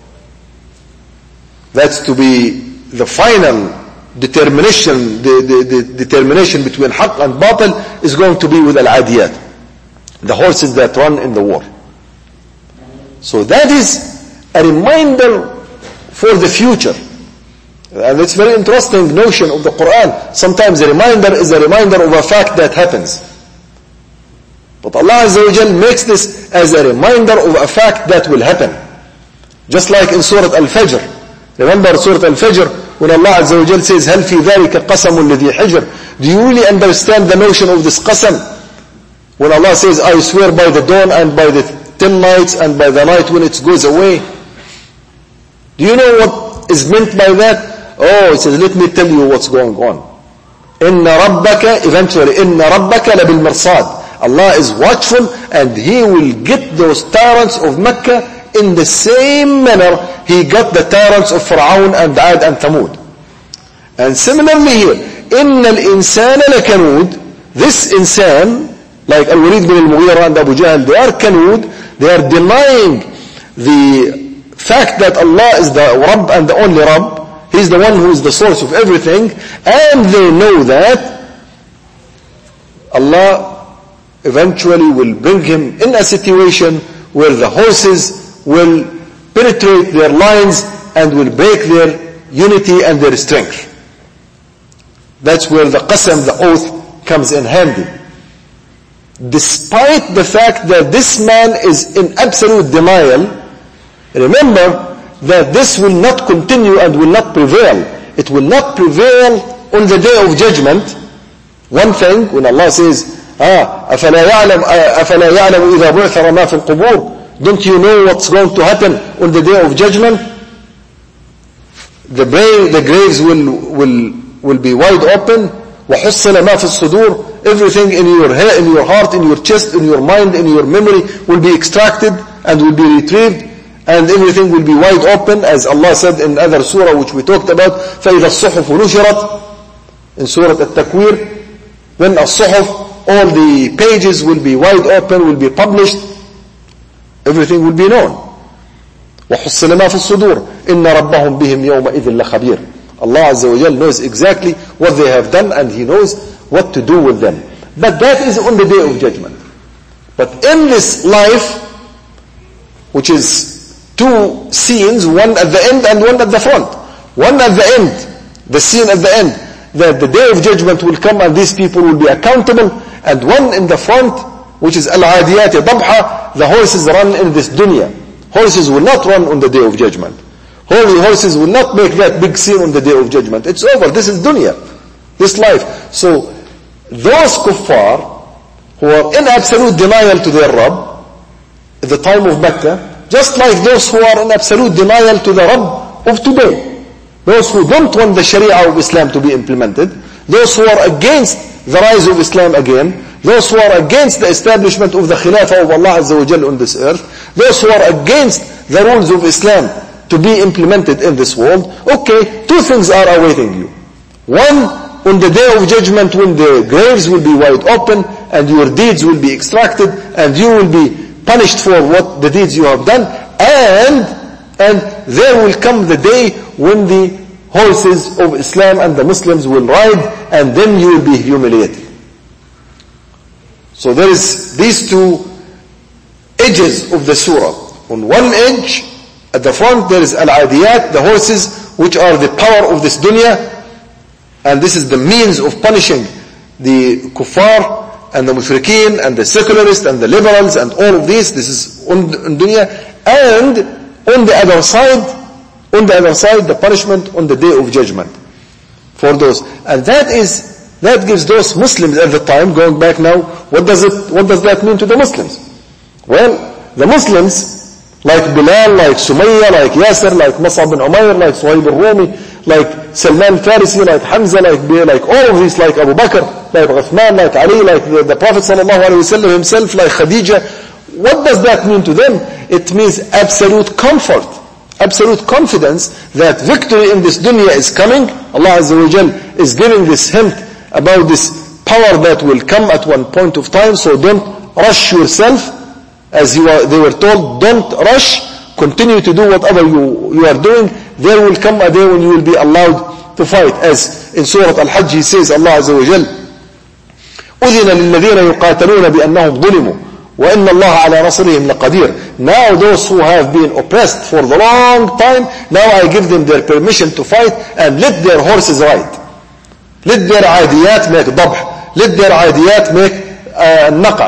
That's to be the final determination, the determination between Haqq and Batil is going to be with Al-Adiyat, the horses that run in the war. So that is a reminder for the future. And it's a very interesting notion of the Quran. Sometimes a reminder is a reminder of a fact that happens. But Allah Azza wa Jal makes this as a reminder of a fact that will happen. Just like in Surah Al-Fajr. Remember Surah Al-Fajr when Allah Azza wa Jal says, هَلْ فِي ذَلِكَ قَسَمٌ لِذِي حِجْرٍ. Do you really understand the notion of this qasam? When Allah says, I swear by the dawn and by the 10 nights and by the night when it goes away. Do you know what is meant by that? Oh, it says, let me tell you what's going on. إِنَّ رَبَّكَ eventually, إِنَّ رَبَّكَ لَبِالْمِرْصَادِ. Allah is watchful and He will get those tyrants of Mecca in the same manner He got the tyrants of Fir'aun and Ad and Thamud. And similarly here, إِنَّ الْإِنسَانَ لَكَنُودٍ. This insan, like Al-Walid bin Al-Mughira and Abu Jahl, they are kanud, they are denying the fact that Allah is the Rabb and the only Rabb. He's the one who is the source of everything, and they know that Allah eventually will bring him in a situation where the horses will penetrate their lines and will break their unity and their strength. That's where the qasam, the oath, comes in handy. Despite the fact that this man is in absolute denial, remember that this will not continue and will not prevail. It will not prevail on the day of judgment. One thing, when Allah says, أَفَلَا يَعْلَمُ إِذَا بُعْثَرَ مَا فِي الْقُبُورِ. Don't you know what's going to happen on the day of judgment? The graves will be wide open. وَحُصِّلَ مَا فِي الصُّدُورِ. Everything in your heart, in your chest, in your mind, in your memory will be extracted and will be retrieved, and everything will be wide open, as Allah said in other surah which we talked about, فَإِذَا الصُّحُفُ نُشِرَتْ, in Surah At-Takwir. When as-suhuf, all the pages will be wide open, will be published, everything will be known. وَحُصِّلَ مَا فِي الصُّدُورِ إِنَّ رَبَّهُمْ بِهِمْ يَوْمَئِذٍ لَخَبِيرٌ. Allah Azza wa Jal knows exactly what they have done, and He knows what to do with them. But that is on the day of judgment. But in this life, which is two scenes, one at the end and one at the front. One at the end, the scene at the end, that the day of judgment will come and these people will be accountable, and one in the front, which is al-adiyat dabha, the horses run in this dunya. Horses will not run on the day of judgment. Horses will not make that big scene on the day of judgment. It's over. This is dunya, this life. So those kuffar who are in absolute denial to their Rabb at the time of Mecca, just like those who are in absolute denial to the Rabb of today, those who don't want the Sharia of Islam to be implemented, those who are against the rise of Islam again, those who are against the establishment of the Khilafah of Allah Azza wa Jal on this earth, those who are against the rules of Islam to be implemented in this world, okay, two things are awaiting you. One, on the day of judgment, when the graves will be wide open and your deeds will be extracted and you will be punished for what the deeds you have done, and there will come the day when the horses of Islam and the Muslims will ride, and then you will be humiliated. So there is these two edges of the surah. On one edge, at the front, there is al-adiyat, the horses which are the power of this dunya, and this is the means of punishing the kuffar and the mushrikeen and the secularists and the liberals and all of these. This is on dunya. And on the other side, the punishment on the day of judgment for those. And that gives those Muslims at the time, going back now, what does that mean to the Muslims? Well, the Muslims, like Bilal, like Sumayya, like Yasir, like Mus'ab bin Umayr, like Suhaib al-Rumi, like Salman al-Farisi, like Hamza, like all of these, like Abu Bakr, like Uthman, like Ali, like the Prophet ﷺ himself, like Khadija. What does that mean to them? It means absolute comfort, absolute confidence that victory in this dunya is coming. Allah Azza wa Jal is giving this hint about this power that will come at one point of time. So don't rush yourself. As they were told, don't rush, continue to do whatever you are doing. There will come a day when you will be allowed to fight. As in Surah Al-Hajj he says, Allah Azza wa Jal, أُذِنَ لِلَّذِينَ يُقَاتَلُونَ بِأَنَّهُمْ ظُلِمُوا وَإِنَّ اللَّهَ عَلَى نَصْرِهِمْ لَقَدِيرٌ. Now those who have been oppressed for the long time, now I give them their permission to fight, and let their horses ride. Let their adiyat make dabh. Let their adiyat make naqa.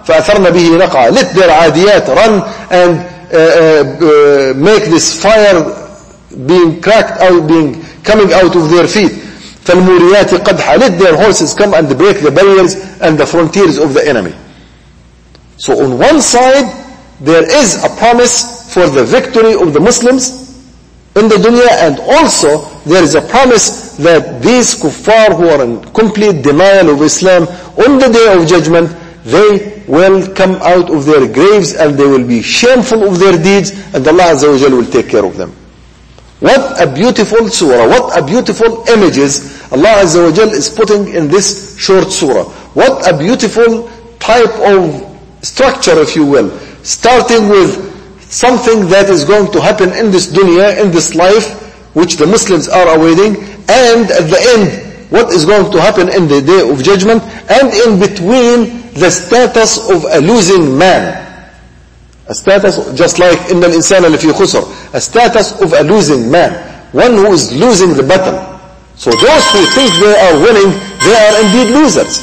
فأثرن به نقعا. Let their عاديات run and make this fire being cracked out, coming out of their feet. فالموريات قدحا. Let their horses come and break the barriers and the frontiers of the enemy. So on one side there is a promise for the victory of the Muslims in the dunya, and also there is a promise that these kuffar who are in complete denial of Islam, on the day of judgment they will come out of their graves and they will be shameful of their deeds, and Allah Azza wa Jalla will take care of them. What a beautiful surah, what a beautiful images Allah Azza wa Jalla is putting in this short surah. What a beautiful type of structure, if you will, starting with something that is going to happen in this dunya, in this life, which the Muslims are awaiting, and at the end, what is going to happen in the day of judgment, and in between, the status of a losing man. A status, just like إِنَّ الْإِنسَانَ لَفِي خُسْرٍ, a status of a losing man, one who is losing the battle. So those who think they are winning, they are indeed losers.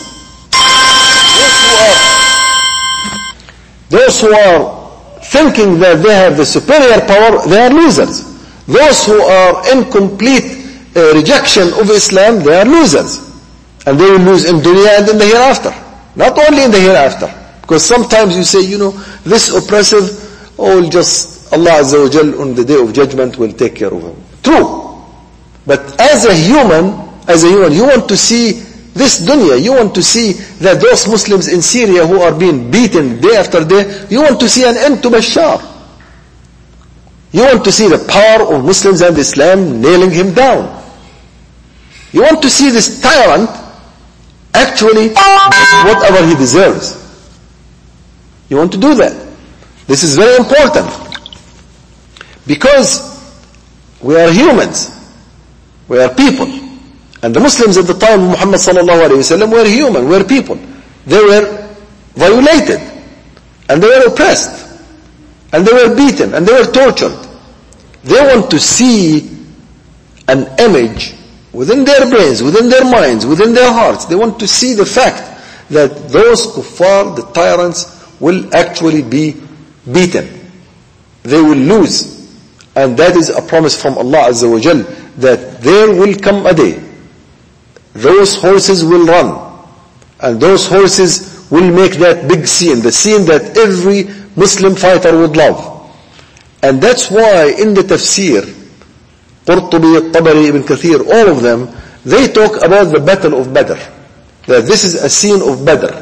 Those who are thinking that they have the superior power, they are losers. Those who are in complete rejection of Islam, they are losers. And they will lose in dunya and in the hereafter. Not only in the hereafter. Because sometimes you say, this oppressive, just Allah Azza wa Jal on the day of judgment will take care of him. True. But as a human, you want to see this dunya, you want to see that those Muslims in Syria who are being beaten day after day, you want to see an end to Bashar. You want to see the power of Muslims and Islam nailing him down. You want to see this tyrant actually whatever he deserves. You want to do that. This is very important. Because we are humans. We are people. And the Muslims at the time of Muhammad sallallahu alayhi wa sallam were human, were people. They were violated. And they were oppressed. And they were beaten. And they were tortured. They want to see an image within their brains, within their minds, within their hearts. They want to see the fact that those kuffar, the tyrants, will actually be beaten. They will lose. And that is a promise from Allah Azza wa Jal, that there will come a day. Those horses will run. And those horses will make that big scene, the scene that every Muslim fighter would love. And that's why in the tafsir, Qurtubi, Tabari, Ibn Kathir, all of them, they talk about the battle of Badr. That this is a scene of Badr.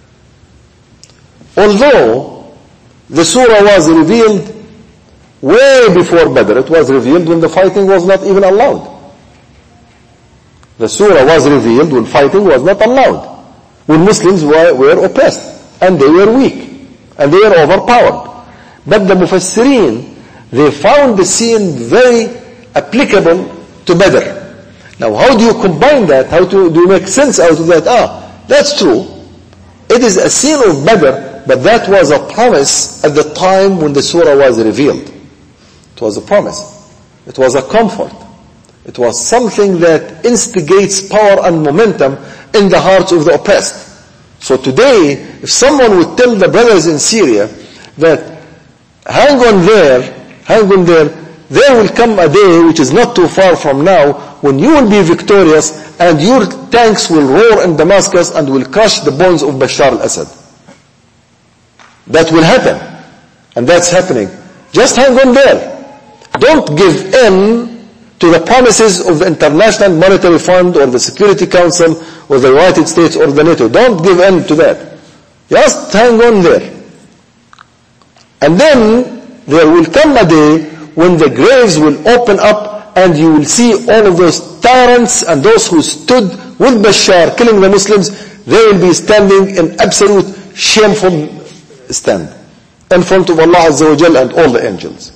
Although the surah was revealed way before Badr, it was revealed when the fighting was not even allowed. The surah was revealed when fighting was not allowed. When Muslims were oppressed, and they were weak, and they were overpowered. But the Mufassirin, they found the scene very applicable to Badr. Now how do you combine that? How do you make sense out of that? That's true. It is a scene of Badr, but that was a promise at the time when the surah was revealed. It was a promise. It was a comfort. It was something that instigates power and momentum in the hearts of the oppressed. So today, if someone would tell the brothers in Syria that hang on there, there will come a day which is not too far from now when you will be victorious and your tanks will roar in Damascus and will crush the bones of Bashar al-Assad. That will happen. And that's happening. Just hang on there. Don't give in to the promises of the International Monetary Fund or the Security Council or the United States or the NATO. Don't give in to that. Just hang on there. And then there will come a day when the graves will open up and you will see all of those tyrants and those who stood with Bashar killing the Muslims, they will be standing in absolute shameful stand in front of Allah Azza wa Jal and all the angels.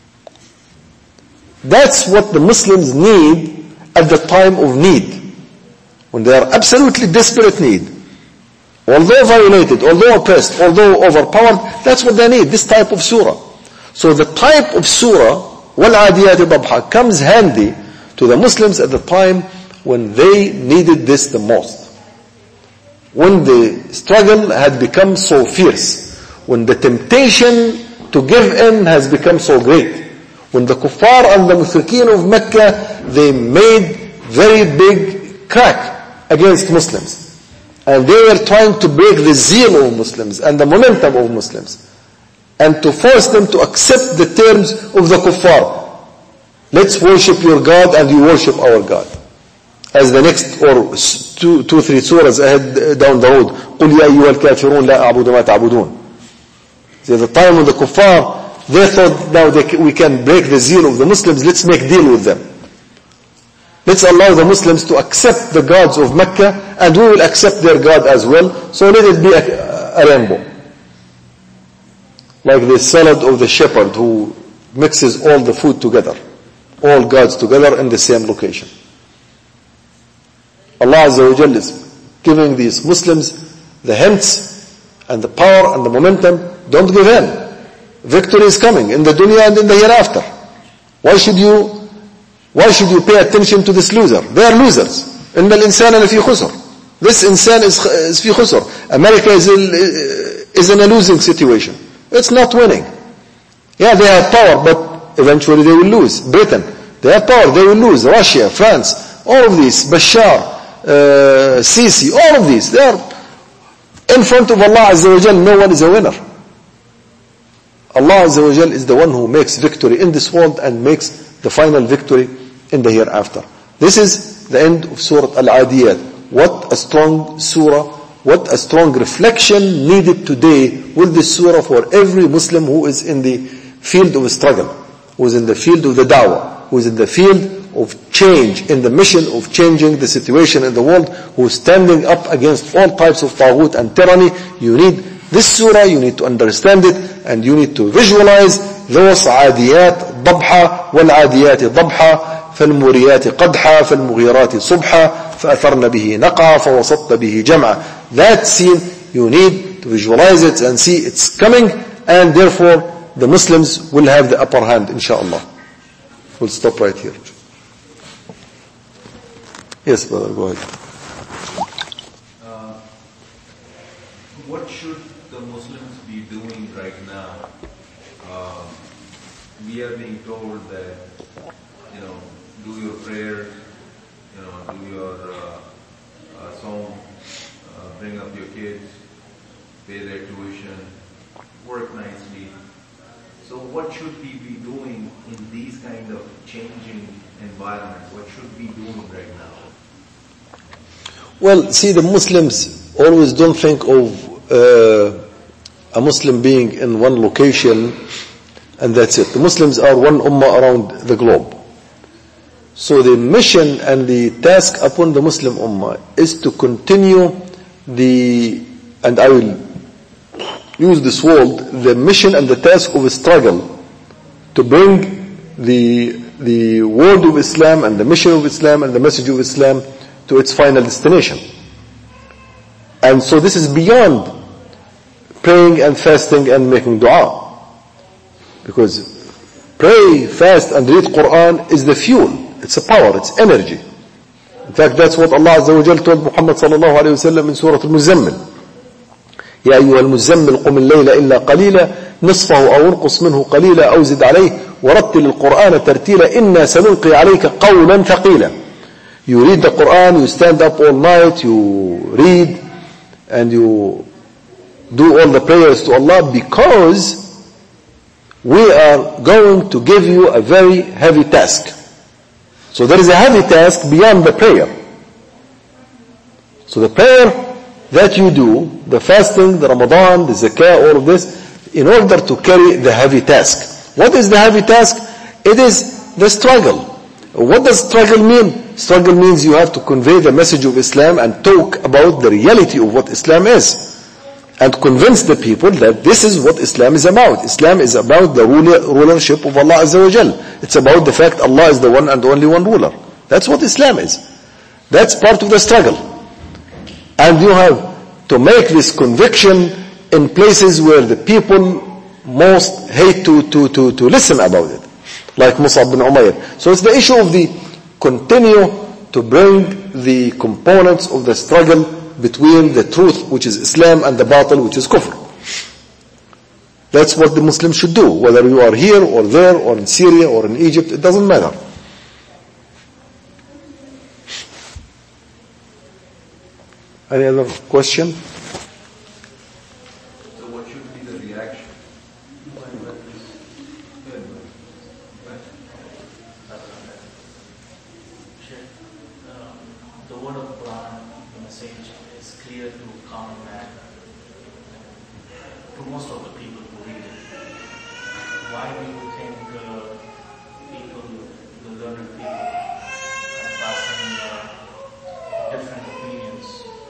That's what the Muslims need at the time of need. When they are absolutely desperate need. Although violated, although oppressed, although overpowered, that's what they need, this type of surah. So the type of surah, وَالْعَادِيَاتِ ضَبْحًا, comes handy to the Muslims at the time when they needed this the most. when the struggle had become so fierce, when the temptation to give in has become so great, when the kuffar and the mushrikeen of Mecca, they made very big crack against Muslims. And they were trying to break the zeal of Muslims and the momentum of Muslims, and to force them to accept the terms of the kuffar. Let's worship your God and you worship our God. As the next or two, three surahs ahead down the road, قُلْ يَا أَيُّهَا الْكَافِرُونَ لَا أَعْبُدُ مَا تَعْبُدُونَ. So at the time of the kuffar, they thought now we can break the zeal of the Muslims, let's make deal with them. Let's allow the Muslims to accept the gods of Mecca, and we will accept their God as well, so let it be a rainbow. Like the salad of the shepherd who mixes all the food together, all gods together in the same location. Allah Azza wa Jalla is giving these Muslims the hints and the power and the momentum. Don't give in. Victory is coming in the dunya and in the hereafter. Why should you pay attention to this loser? They are losers. إن الإنسان لفي خسر. This insan is في خسر. America is in a losing situation. It's not winning. Yeah, they have power, but eventually they will lose. Britain, they have power, they will lose. Russia, France, all of these, Bashar, Sisi, all of these, they are in front of Allah Azza wa Jal. No one is a winner. Allah Azza wa Jal is the one who makes victory in this world and makes the final victory in the hereafter. This is the end of Surah Al-Adiyat. What a strong surah, what a strong reflection needed today with this surah for every Muslim who is in the field of struggle, who is in the field of the da'wah, who is in the field of change, in the mission of changing the situation in the world, who is standing up against all types of taghut and tyranny. You need this surah, you need to understand it, and you need to visualize those عاديات ضبحا والعاديات ضبحا فالموريات قدحا فالمغيرات صبحا فأثرن به نقعا فوسطن به جمعا. That scene, you need to visualize it and see it's coming, and therefore the Muslims will have the upper hand, inshallah. We'll stop right here. Yes, brother, go ahead. What should the Muslims be doing right now? We are being told that, do your prayers, do your song, bring up your kids, pay their tuition, work nicely. So what should we be doing in these kind of changing environments? What should we be doing right now? Well, see, the Muslims always don't think of a Muslim being in one location and that's it. The Muslims are one ummah around the globe. So the mission and the task upon the Muslim ummah is to continue and I will use this word, the mission and the task of a struggle to bring the word of Islam and the mission of Islam and the message of Islam to its final destination. And so this is beyond praying and fasting and making dua. Because pray, fast and read Quran is the fuel. It's a power, it's energy. In fact, that's what Allah Azza wa Jal told Muhammad sallallahu alayhi wa sallam in Surah Al-Muzammil. يا أيها المزمل قم الليل إلا قليلا نصفه أو انقص منه قليلا أو زد عليه ورتل القرآن ترتيلا إنا سنلقي عليك قولا ثقيلا. You read the Quran, you stand up all night, you read and you do all the prayers to Allah, because we are going to give you a very heavy task. So there is a heavy task beyond the prayer. So the prayer that you do, the fasting, the Ramadan, the Zakah, all of this, in order to carry the heavy task. What is the heavy task? It is the struggle. What does struggle mean? Struggle means you have to convey the message of Islam and talk about the reality of what Islam is, and convince the people that this is what Islam is about. Islam is about the rulership of Allah Azza wa Jal. It's about the fact Allah is the one and only one ruler. That's what Islam is. That's part of the struggle. And you have to make this conviction in places where the people most hate to listen about it, like Mus'ab bin Umayr. So it's the issue of the continue to bring the components of the struggle between the truth, which is Islam, and the batil, which is kufr. That's what the Muslims should do, whether you are here or there or in Syria or in Egypt, it doesn't matter. Any other question? So what should be the reaction? The word of Quran, the message is clear to common man, to most of the people who read it. Why do you think people, the learned people, are passing different opinions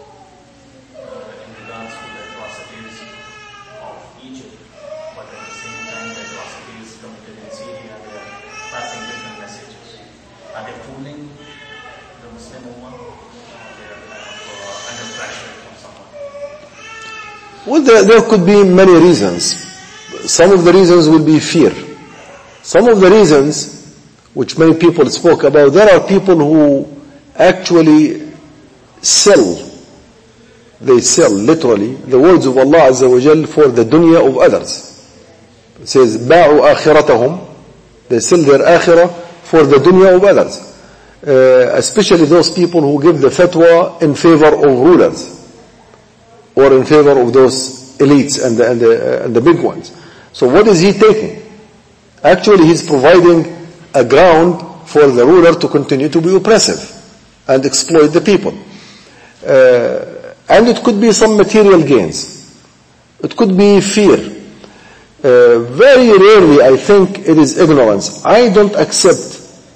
in regards to the atrocities of Egypt, but at the same time the atrocities committed in Syria, they are passing different messages? Are they fooling the Muslim Ummah, or they are kind of under pressure from someone? Well, there could be many reasons. Some of the reasons will be fear. Some of the reasons, which many people spoke about, there are people who actually sell. They sell, literally, the words of Allah Azza wa Jal for the dunya of others. It says, بَاعُوا آخِرَتَهُم. They sell their akhirah for the dunya of others. Especially those people who give the fatwa in favor of rulers or in favor of those elites and the big ones. So what is he taking? Actually, he's providing a ground for the ruler to continue to be oppressive and exploit the people. And it could be some material gains. It could be fear. Very rarely, I think, it is ignorance. I don't accept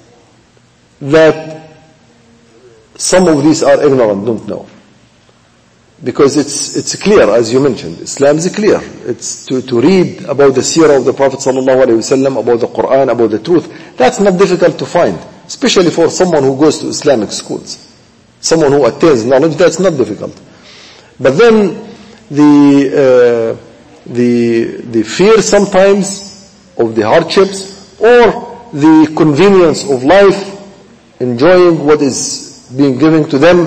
that some of these are ignorant, don't know. Because it's clear, as you mentioned. Islam is clear. It's to read about the seerah of the Prophet ﷺ, about the Quran, about the truth. That's not difficult to find, especially for someone who goes to Islamic schools. Someone who attains knowledge, that's not difficult. But then the fear sometimes of the hardships or the convenience of life, enjoying what is being given to them,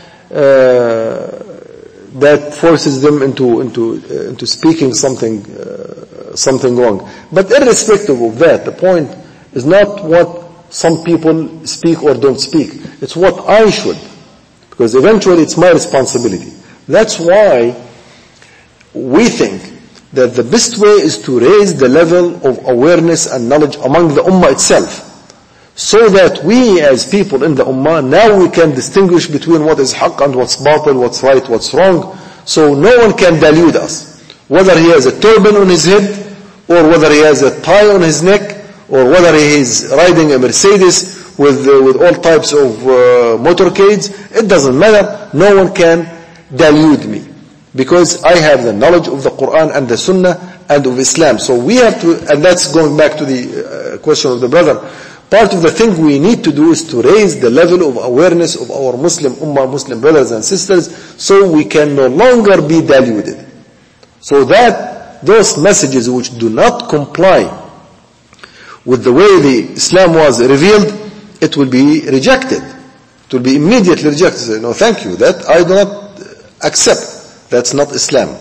that forces them into speaking something wrong. But irrespective of that, the point is not what some people speak or don't speak. It's what I should, because eventually it's my responsibility. That's why we think that the best way is to raise the level of awareness and knowledge among the ummah itself, so that we as people in the ummah, now we can distinguish between what is haqq and what's batil, what's right, what's wrong, so no one can delude us. Whether he has a turban on his head, or whether he has a tie on his neck, or whether he is riding a Mercedes with all types of motorcades, it doesn't matter. No one can delude me, because I have the knowledge of the Quran and the Sunnah and of Islam. So we have to, and that's going back to the question of the brother, part of the thing we need to do is to raise the level of awareness of our Muslim ummah, Muslim brothers and sisters, so we can no longer be deluded. So that those messages which do not comply with the way the Islam was revealed, it will be rejected. It will be immediately rejected. Say, no, thank you. That I do not accept. That's not Islam.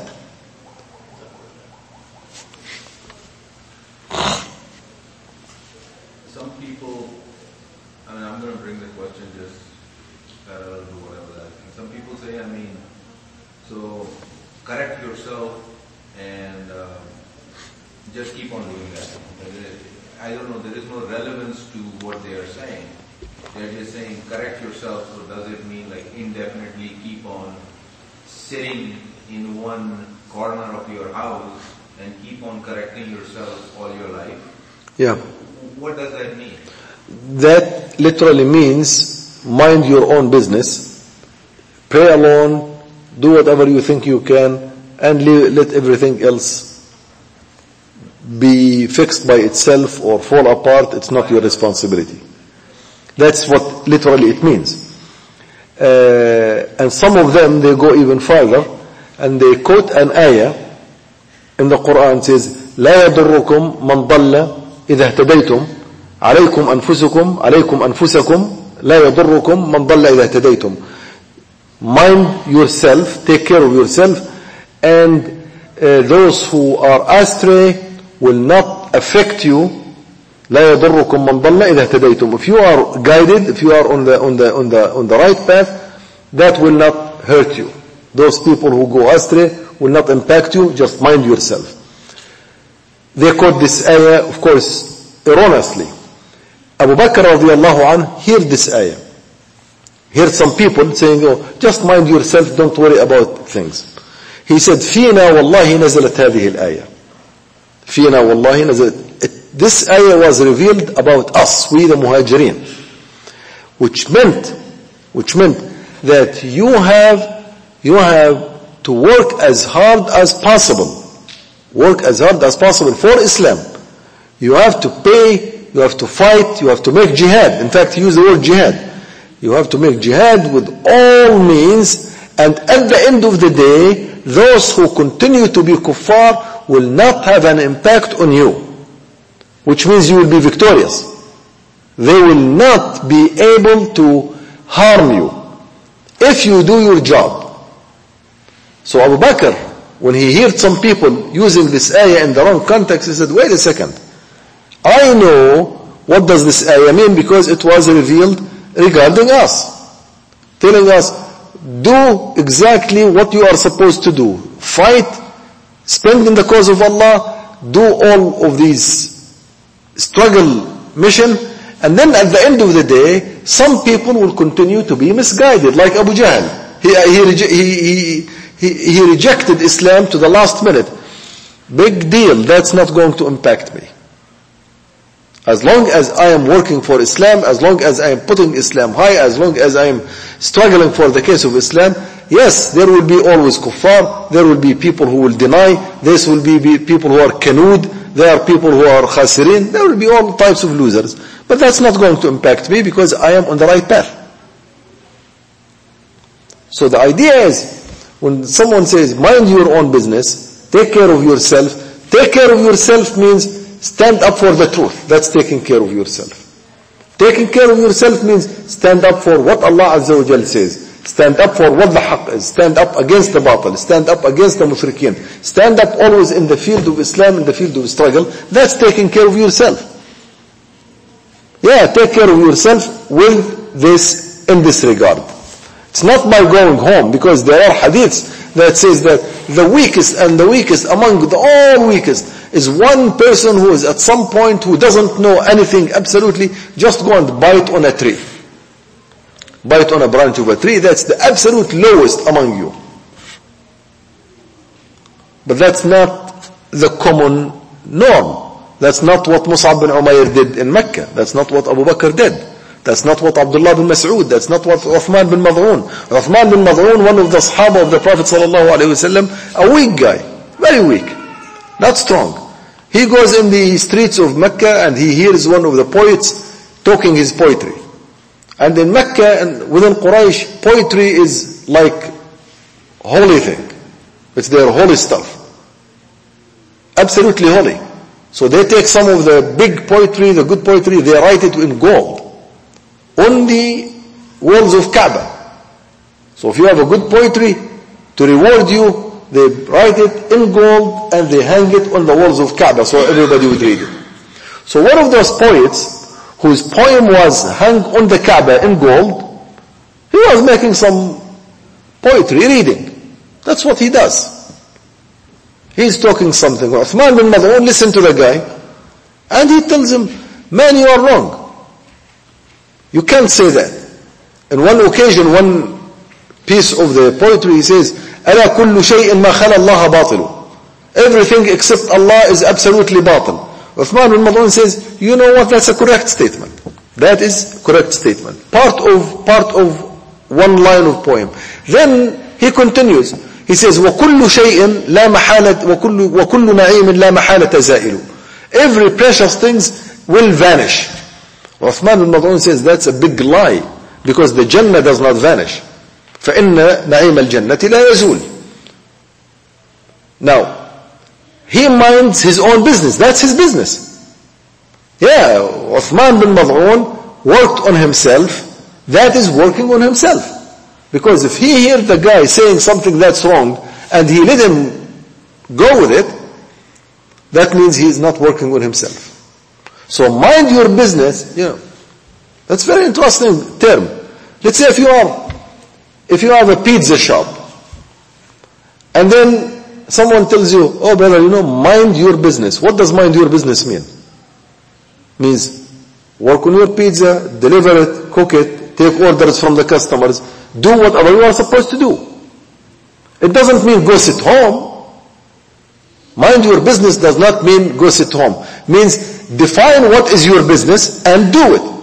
Some people, I'm going to bring the question just parallel to what I was asking. Some people say, so correct yourself and just keep on doing that. I don't know, there is no relevance to what they are saying. They're just saying correct yourself, so does it mean like indefinitely keep on sitting in one corner of your house and keep on correcting yourself all your life? Yeah. What does that mean? That literally means mind your own business, pray alone, do whatever you think you can, and let everything else be fixed by itself or fall apart. It's not your responsibility. That's what literally it means. And some of them, they go even further, and they quote an ayah in the Quran. It says, لا يضركم من ضل إذا اهتديتم عليكم أنفسكم لا يضركم من ضل إذا اهتديتم. mind yourself, take care of yourself, and those who are astray will not affect you. لا يضركم من ضل إذا اهتديتم. If you are guided, if you are on the right path, that will not hurt you. Those people who go astray will not impact you. Just mind yourself. They quote this ayah, of course, erroneously. Abu Bakr radiallahu anhu heard this ayah. Heard some people saying, oh, just mind yourself, don't worry about things. He said, فينا والله نزلت هذه الآية. فينا والله نزلت. This ayah was revealed about us, we the Muhajirin, which meant that you have to work as hard as possible. Work as hard as possible for Islam. You have to pay, you have to fight, you have to make jihad. In fact, he used the word jihad. You have to make jihad with all means, and at the end of the day, those who continue to be kuffar will not have an impact on you. Which means you will be victorious. They will not be able to harm you if you do your job. So Abu Bakr, when he heard some people using this ayah in the wrong context, he said, wait a second. I know what does this ayah mean because it was revealed regarding us. Telling us, do exactly what you are supposed to do. Fight, spend in the cause of Allah, do all of these struggle mission, and then at the end of the day, some people will continue to be misguided, like Abu Jahl. He rejected Islam to the last minute. Big deal, that's not going to impact me. As long as I am working for Islam, as long as I am putting Islam high, as long as I am struggling for the case of Islam, yes, there will be always kuffar, there will be people who will deny, there will be people who are kanud, there are people who are khasirin, there will be all types of losers. But that's not going to impact me because I am on the right path. So the idea is, when someone says, mind your own business, take care of yourself, take care of yourself means stand up for the truth. That's taking care of yourself. Taking care of yourself means stand up for what Allah Azza wa Jal says. Stand up for what the haqq is. Stand up against the batil. Stand up against the mushrikeen. Stand up always in the field of Islam, in the field of struggle. That's taking care of yourself. Yeah, take care of yourself with this, in this regard. It's not by going home, because there are hadiths that says that the weakest and the weakest among the all weakest is one person who is at some point who doesn't know anything absolutely, just go and bite on a tree. Bite on a branch of a tree, that's the absolute lowest among you. But that's not the common norm. That's not what Mus'ab bin Umayr did in Mecca. That's not what Abu Bakr did. That's not what Abdullah bin Mas'ud. That's not what Uthman bin Mad'un. Uthman bin Mad'un, one of the Sahaba of the Prophet ﷺ, a weak guy, very weak, not strong. He goes in the streets of Mecca and he hears one of the poets talking his poetry. And in Mecca and within Quraysh, poetry is like holy thing. It's their holy stuff. Absolutely holy. So they take some of the big poetry, the good poetry, they write it in gold on the walls of Kaaba. So if you have a good poetry, to reward you, they write it in gold and they hang it on the walls of Kaaba so everybody would read it. So one of those poets, whose poem was hung on the Kaaba in gold, he was making some poetry, reading. That's what he does. He's talking something. Uthman bin Mad'un listened to the guy, and he tells him, man, you are wrong. You can't say that. In one occasion, one piece of the poetry, he says, أَلَا كُلُّ شَيْءٍ مَا خَلَى اللَّهَ بَاطِلُ. Everything except Allah is absolutely batil. Uthman bin Mad'un says, you know what, that's a correct statement. That is correct statement. Part of one line of poem. Then he continues. He says, وَكُلُّ شَيْءٍ لَا مَحَالَةَ وَكُلُّ نَعِيمٍ لَا مَحَالَةَ زَائِلُ. Every precious things will vanish. Uthman bin Mad'un says, that's a big lie, because the Jannah does not vanish. فَإِنَّ نَعِيمَ الْجَنَّةِ لَا يَزُولُ. Now, he minds his own business. That's his business. Yeah, Uthman bin Mad'un worked on himself. That is working on himself. Because if he hears the guy saying something that's wrong and he let him go with it, that means he is not working on himself. So mind your business, that's a very interesting term. Let's say if you have a pizza shop, and then someone tells you, oh brother, mind your business. What does mind your business mean? Means work on your pizza, deliver it, cook it, take orders from the customers, do whatever you are supposed to do. It doesn't mean go sit home. Mind your business does not mean go sit home. Means define what is your business and do it.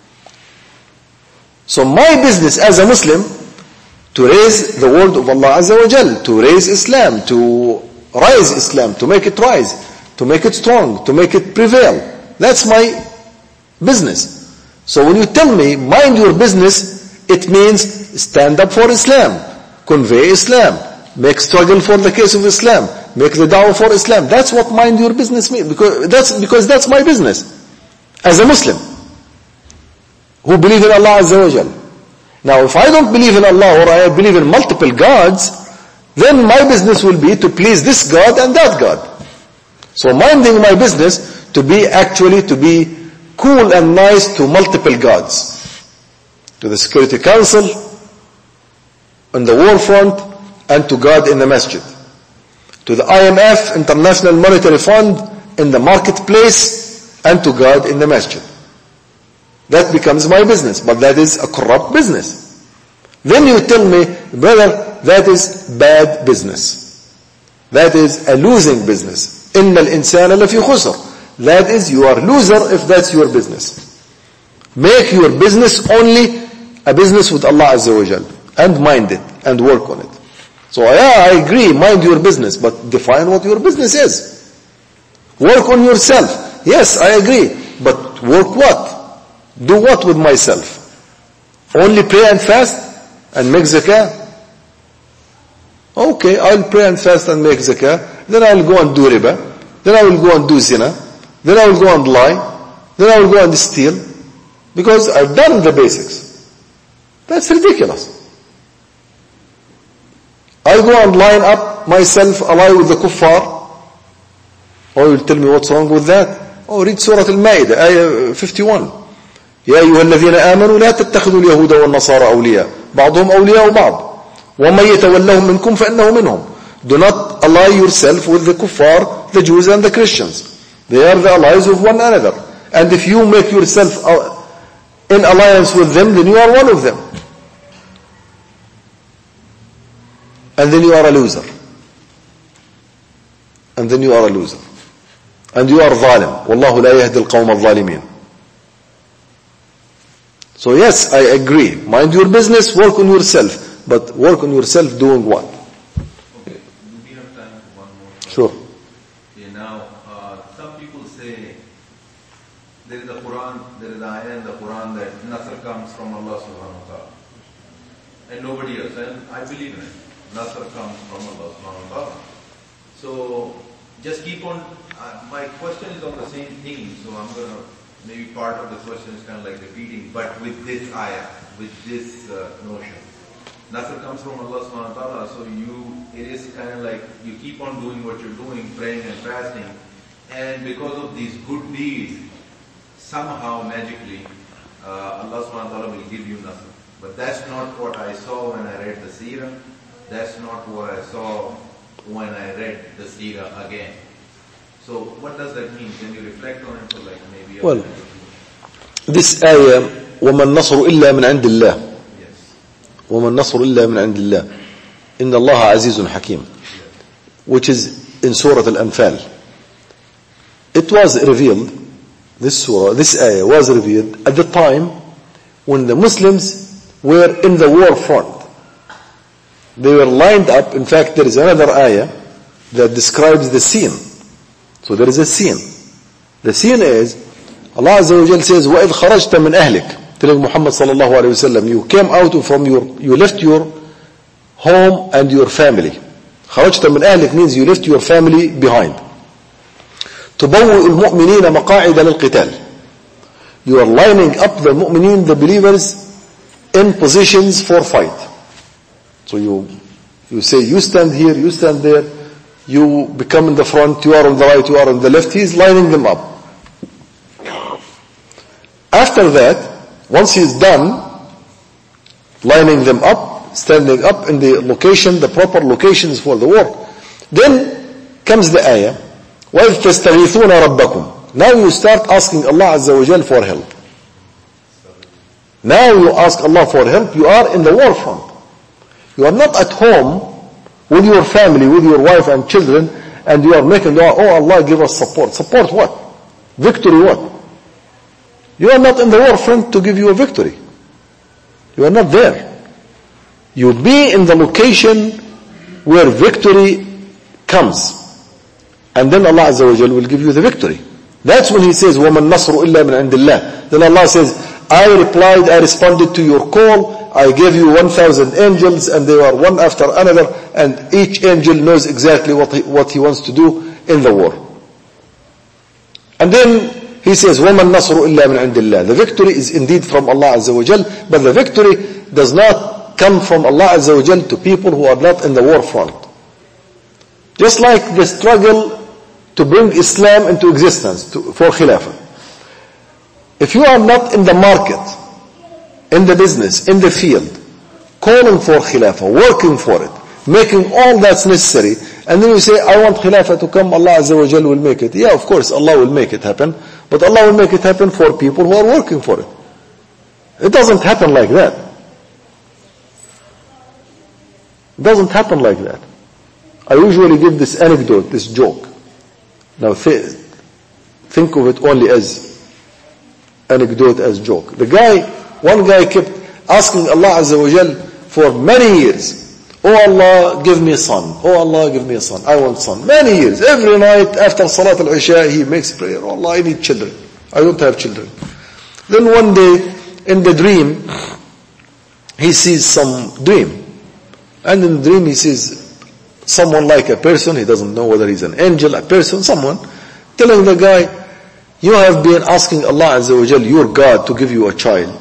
So my business as a Muslim, to raise the word of Allah Azza wa Jal, to raise Islam, to rise Islam, to make it rise, to make it strong, to make it prevail. That's my business. So when you tell me mind your business, it means stand up for Islam, convey Islam, make struggle for the case of Islam, make the da'wah for Islam. That's what mind your business means, because that's my business as a Muslim who believe in Allah Azza wa Jal. Now if I don't believe in Allah, or I believe in multiple gods, then my business will be to please this God and that God. So minding my business to be cool and nice to multiple gods, to the Security Council, on the war front, and to God in the masjid, to the IMF, International Monetary Fund, in the marketplace, and to God in the masjid. That becomes my business, but that is a corrupt business. Then you tell me, brother, that is bad business. That is a losing business. إِنَّ الْإِنسَانَ لَفِي خُسْرٍ. That is, you are loser if that's your business. Make your business only a business with Allah Azza wa Jal, and mind it, and work on it. So yeah, I agree, mind your business, but define what your business is. Work on yourself. Yes, I agree, but work what? Do what with myself? Only pray and fast and make zakah? Okay, I'll pray and fast and make zakah. Then I'll go and do riba. Then I will go and do zina. Then I will go and lie. Then I will go and steal. Because I've done the basics. That's ridiculous. I go and line up myself ally with the kuffar. Oh, you'll tell me what's wrong with that? Oh, read Surah Al-Ma'idah, ayah 51. يا أيها الذين آمنوا لا تتخذوا اليهود والنصارى أولياء بعضهم أولياء بعض ومن يتولهم منكم فإنه منهم. Do not ally yourself with the kuffar, the Jews and the Christians. They are the allies of one another. And if you make yourself in alliance with them, then you are one of them. And then you are a loser. And then you are a loser. And you are ظالم. والله لا يهدي القوم الظالمين. So yes, I agree. Mind your business, work on yourself. But work on yourself doing what? Okay, we have time for one more. Sure. Okay, now, some people say there is a Quran, there is an ayah in the Quran that Nasr comes from Allah subhanahu wa ta'ala. And nobody else. And I believe in it. Nasr comes from Allah subhanahu wa ta'ala. So, just keep on, my question is on the same theme, so I'm going to, maybe part of the question is kind of like repeating, but with this ayah, with this notion. Nasr comes from Allah subhanahu wa ta'ala, so it is kind of like you keep on doing what you're doing, praying and fasting, and because of these good deeds, somehow magically, Allah subhanahu wa ta'ala will give you Nasr. But that's not what I saw when I read the seerah. That's not what I saw when I read the seerah again. So what does that mean? Can you reflect on it for like maybe a minute? This ayah, وَمَا النَّصْرُ إِلَّا مِنْ عِنْدِ اللَّهِ. Yes. وَمَا النَّصْرُ إِلَّا مِنْ عِنْدِ اللَّهِ. إِنَّ اللَّهَ عَزِيزٌ حَكِيمٌ. Which is in Surah Al-Anfal. It was revealed, this surah, this ayah was revealed at the time when the Muslims were in the war front. They were lined up. In fact, there is another ayah that describes the scene. So there is a scene. The scene is, Allah Azza wa Jal says, وَإِذْ خَرَجْتَ مِنْ أَهْلِكَ, telling Muhammad sallallahu alayhi wa sallam, you came out from you left your home and your family. خَرَجْتَ مِنْ أَهْلِكَ means you left your family behind. تُبَوِّئُ الْمُؤْمِنِينَ مَقَاعِدَ لِلْقِتَالِ. You are lining up the mu'mineen, the believers, in positions for fight. So you say, you stand here, you stand there, you become in the front, you are on the right, you are on the left. He is lining them up. After that, once he is done lining them up, standing up in the location, the proper locations for the work, then comes the ayah, وَإِذْ تَسْتَغِيثُونَ رَبَّكُمْ. Now you start asking Allah Azza wa Jal for help. Now you ask Allah for help, you are in the war front. You are not at home with your family, with your wife and children, and you are making dua, oh Allah give us support. Support what? Victory what? You are not in the war front to give you a victory. You are not there. You be in the location where victory comes. And then Allah Azza wa Jal will give you the victory. That's when He says, وَمَا النَّصْرُ إِلَّا مِنْ عِنْدِ اللَّهِ. Then Allah says, I replied, I responded to your call, I gave you 1,000 angels, and they are one after another, and each angel knows exactly what he wants to do in the war. And then He says, وَمَا النَّصْرُ إِلَّا مِنْ عِنْدِ اللَّهِ. The victory is indeed from Allah Azza wa Jal, but the victory does not come from Allah Azza wa Jal to people who are not in the war front. Just like the struggle to bring Islam into existence for Khilafah. If you are not in the market, in the business, in the field, calling for Khilafah, working for it, making all that's necessary, and then you say, I want Khilafah to come, Allah Azza wa Jal will make it. Yeah, of course, Allah will make it happen, but Allah will make it happen for people who are working for it. It doesn't happen like that. It doesn't happen like that. I usually give this anecdote, this joke. Now think of it only as anecdote, as joke. One guy kept asking Allah Azza wa Jal for many years, oh Allah, give me a son. Oh Allah, give me a son. I want a son. Many years. Every night after Salat al-Isha, he makes prayer. Oh Allah, I need children. I don't have children. Then one day, in the dream, he sees some dream. And in the dream he sees someone like a person, he doesn't know whether he's an angel, a person, someone, telling the guy, you have been asking Allah Azza wa Jal, your God, to give you a child.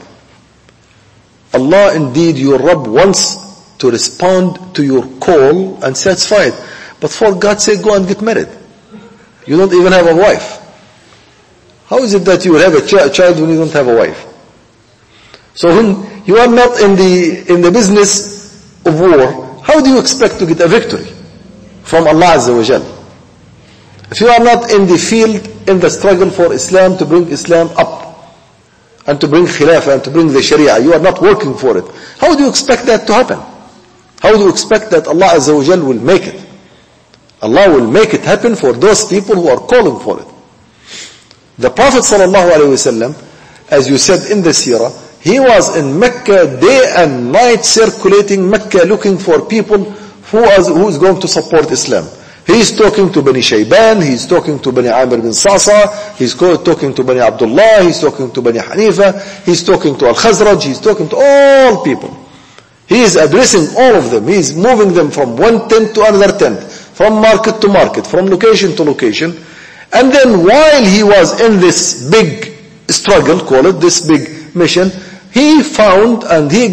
Allah indeed, your Rabb, wants to respond to your call and satisfy it. But for God's sake, go and get married. You don't even have a wife. How is it that you will have a child when you don't have a wife? So when you are not in the business of war, how do you expect to get a victory from Allah Azza wa Jal? If you are not in the field, in the struggle for Islam, to bring Islam up, and to bring Khilafah, and to bring the Sharia, you are not working for it, how do you expect that to happen? How do you expect that Allah Azza wa Jal will make it? Allah will make it happen for those people who are calling for it. The Prophet sallallahu alaihi wasallam, as you said in the seerah, he was in Mecca day and night, circulating Mecca, looking for people who is going to support Islam. He is talking to Bani Shayban, he is talking to Bani Amir bin Sa'sa, he is talking to Bani Abdullah, he is talking to Bani Hanifa, he is talking to Al-Khazraj, he is talking to all people. He is addressing all of them. He is moving them from one tent to another tent, from market to market, from location to location. And then while he was in this big struggle, call it this big mission, he found and he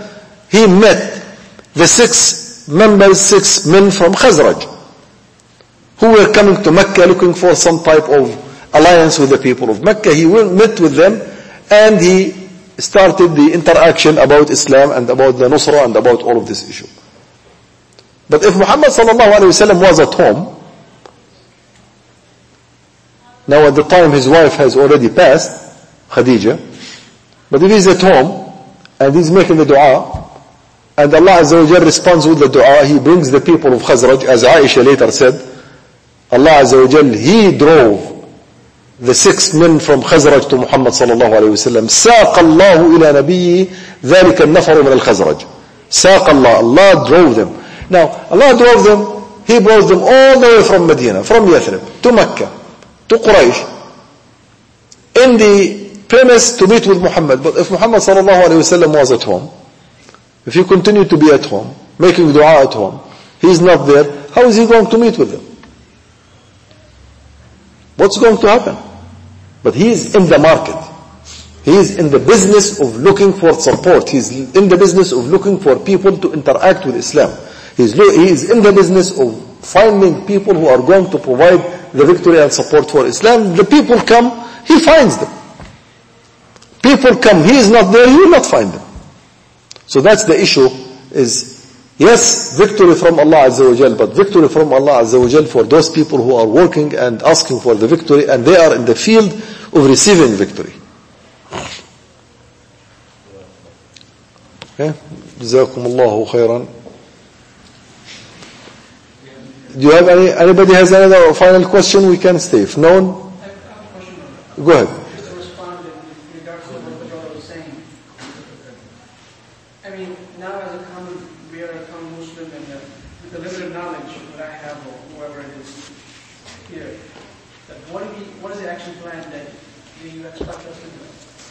met the 6 men from Khazraj, who were coming to Mecca looking for some type of alliance with the people of Mecca. He met with them and he started the interaction about Islam and about the Nusra and about all of this issue. But if Muhammad sallallahu alaihi wasallam was at home, now at the time his wife has already passed, Khadija, but if he's at home and he's making the dua, and Allah Azza wa Jal responds with the dua, he brings the people of Khazraj, as Aisha later said, Allah Azza wa Jal, he drove the 6 men from Khazraj to Muhammad sallallahu alayhi wa sallam. ساق الله إلى نبيه ذلك النفر من الخزرج. ساق Allah, Allah drove them. Now, Allah drove them, He brought them all the way from Medina, from Yathrib, to Mecca, to Quraysh, in the premise to meet with Muhammad. But if Muhammad sallallahu alayhi wa sallam was at home, if he continued to be at home, making dua at home, he is not there, how is he going to meet with them? What's going to happen? But he is in the market. He is in the business of looking for support. He is in the business of looking for people to interact with Islam. He is in the business of finding people who are going to provide the victory and support for Islam. The people come, he finds them. People come, he is not there, he will not find them. So that's the issue, is yes, victory from Allah Azza wa Jal, but victory from Allah Azza wa Jal for those people who are working and asking for the victory, and they are in the field of receiving victory. Okay? جزاكم الله خيرا. Do you have anybody has another final question? We can stay. If no one, go ahead. Just to respond in regards to what the brother was saying. I mean, now as a common, we are a common Muslim, and with the limited knowledge that I have, or whoever it is here, that what is the action plan that you expect us to do?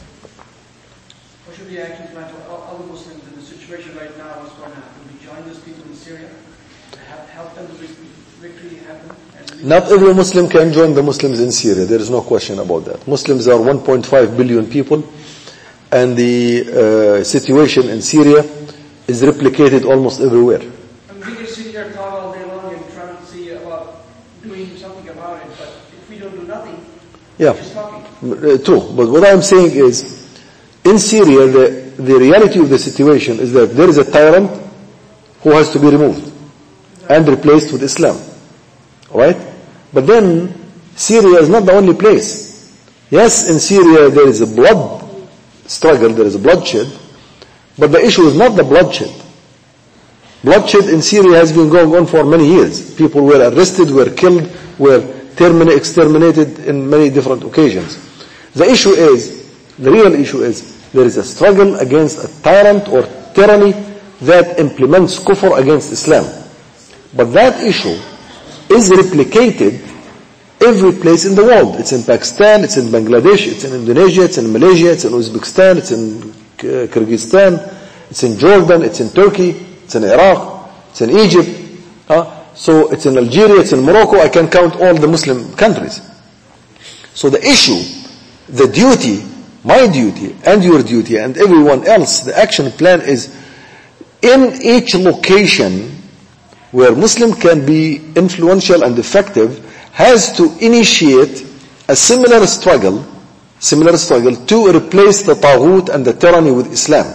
What should be the action plan for all the Muslims in the situation right now? What's going on? Do we join those people in Syria? Help them to victory happen? Not every Muslim can join the Muslims in Syria. There is no question about that. Muslims are 1.5 billion people, and the situation in Syria is replicated almost everywhere. We can sit here and talk all day long and try to see about doing something about it, but if we don't do nothing, we're just talking. True. But what I'm saying is, in Syria, the reality of the situation is that there is a tyrant who has to be removed and replaced with Islam. Alright? But then, Syria is not the only place. Yes, in Syria there is a blood struggle, there is a bloodshed, but the issue is not the bloodshed. Bloodshed in Syria has been going on for many years. People were arrested, were killed, were exterminated in many different occasions. The real issue is, there is a struggle against a tyrant or tyranny that implements kufr against Islam. But that issue is replicated every place in the world. It's in Pakistan, it's in Bangladesh, it's in Indonesia, it's in Malaysia, it's in Uzbekistan, it's in Kyrgyzstan, it's in Jordan, it's in Turkey, it's in Iraq, it's in Egypt. So it's in Algeria, it's in Morocco. I can count all the Muslim countries. So the issue, the duty, my duty and your duty and everyone else, the action plan is in each location where Muslim can be influential and effective, has to initiate a similar struggle to replace the Taghut and the tyranny with Islam.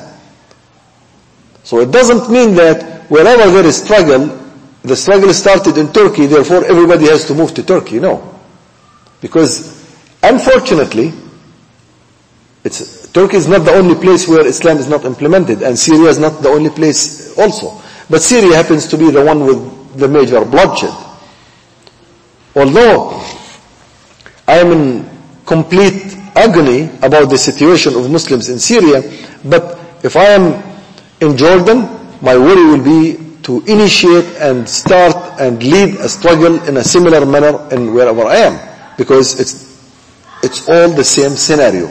So it doesn't mean that wherever there is struggle, the struggle started in Turkey, therefore everybody has to move to Turkey. No. Because unfortunately, Turkey is not the only place where Islam is not implemented, and Syria is not the only place also. But Syria happens to be the one with the major bloodshed. Although I am in complete agony about the situation of Muslims in Syria, but if I am in Jordan, my worry will be to initiate and start and lead a struggle in a similar manner in wherever I am, because it's all the same scenario.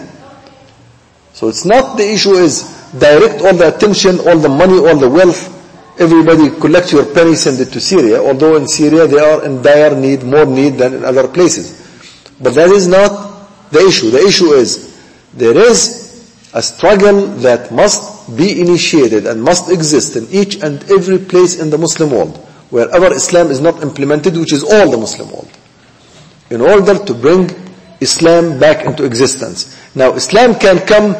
So it's not the issue is direct all the attention, all the money, all the wealth, everybody collect your penny, send it to Syria, although in Syria they are in dire need, more need than in other places. But that is not the issue. The issue is there is a struggle that must be initiated and must exist in each and every place in the Muslim world, wherever Islam is not implemented, which is all the Muslim world, in order to bring Islam back into existence. Now, Islam can come,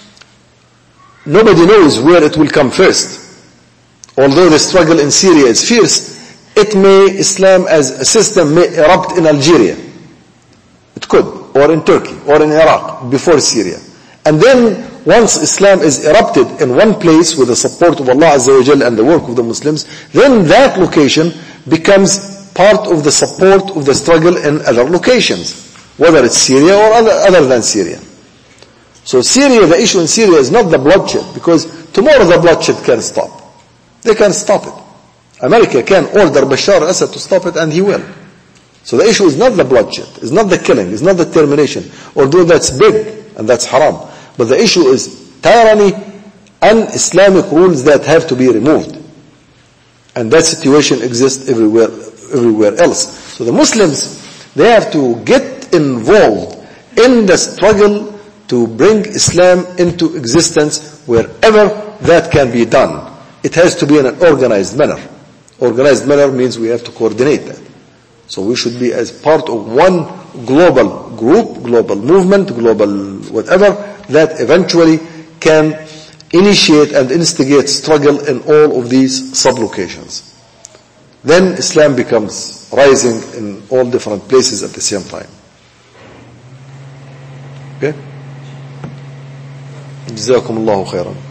nobody knows where it will come first. Although the struggle in Syria is fierce, Islam as a system may erupt in Algeria. It could, or in Turkey, or in Iraq, before Syria. And then, once Islam is erupted in one place with the support of Allah Azza wa Jal and the work of the Muslims, then that location becomes part of the support of the struggle in other locations, whether it's Syria or other than Syria. So Syria, the issue in Syria is not the bloodshed, because tomorrow the bloodshed can stop. They can stop it. America can order Bashar al-Assad to stop it, and he will. So the issue is not the bloodshed, it's not the killing, it's not the termination, although that's big and that's haram. But the issue is tyranny and Islamic rules that have to be removed. And that situation exists everywhere else. So the Muslims, they have to get involved in the struggle to bring Islam into existence wherever that can be done. It has to be in an organized manner. Organized manner means we have to coordinate that. So we should be as part of one global group, global movement, global whatever, that eventually can initiate and instigate struggle in all of these sub-locations. Then Islam becomes rising in all different places at the same time. Okay? جزاكم الله خيرا.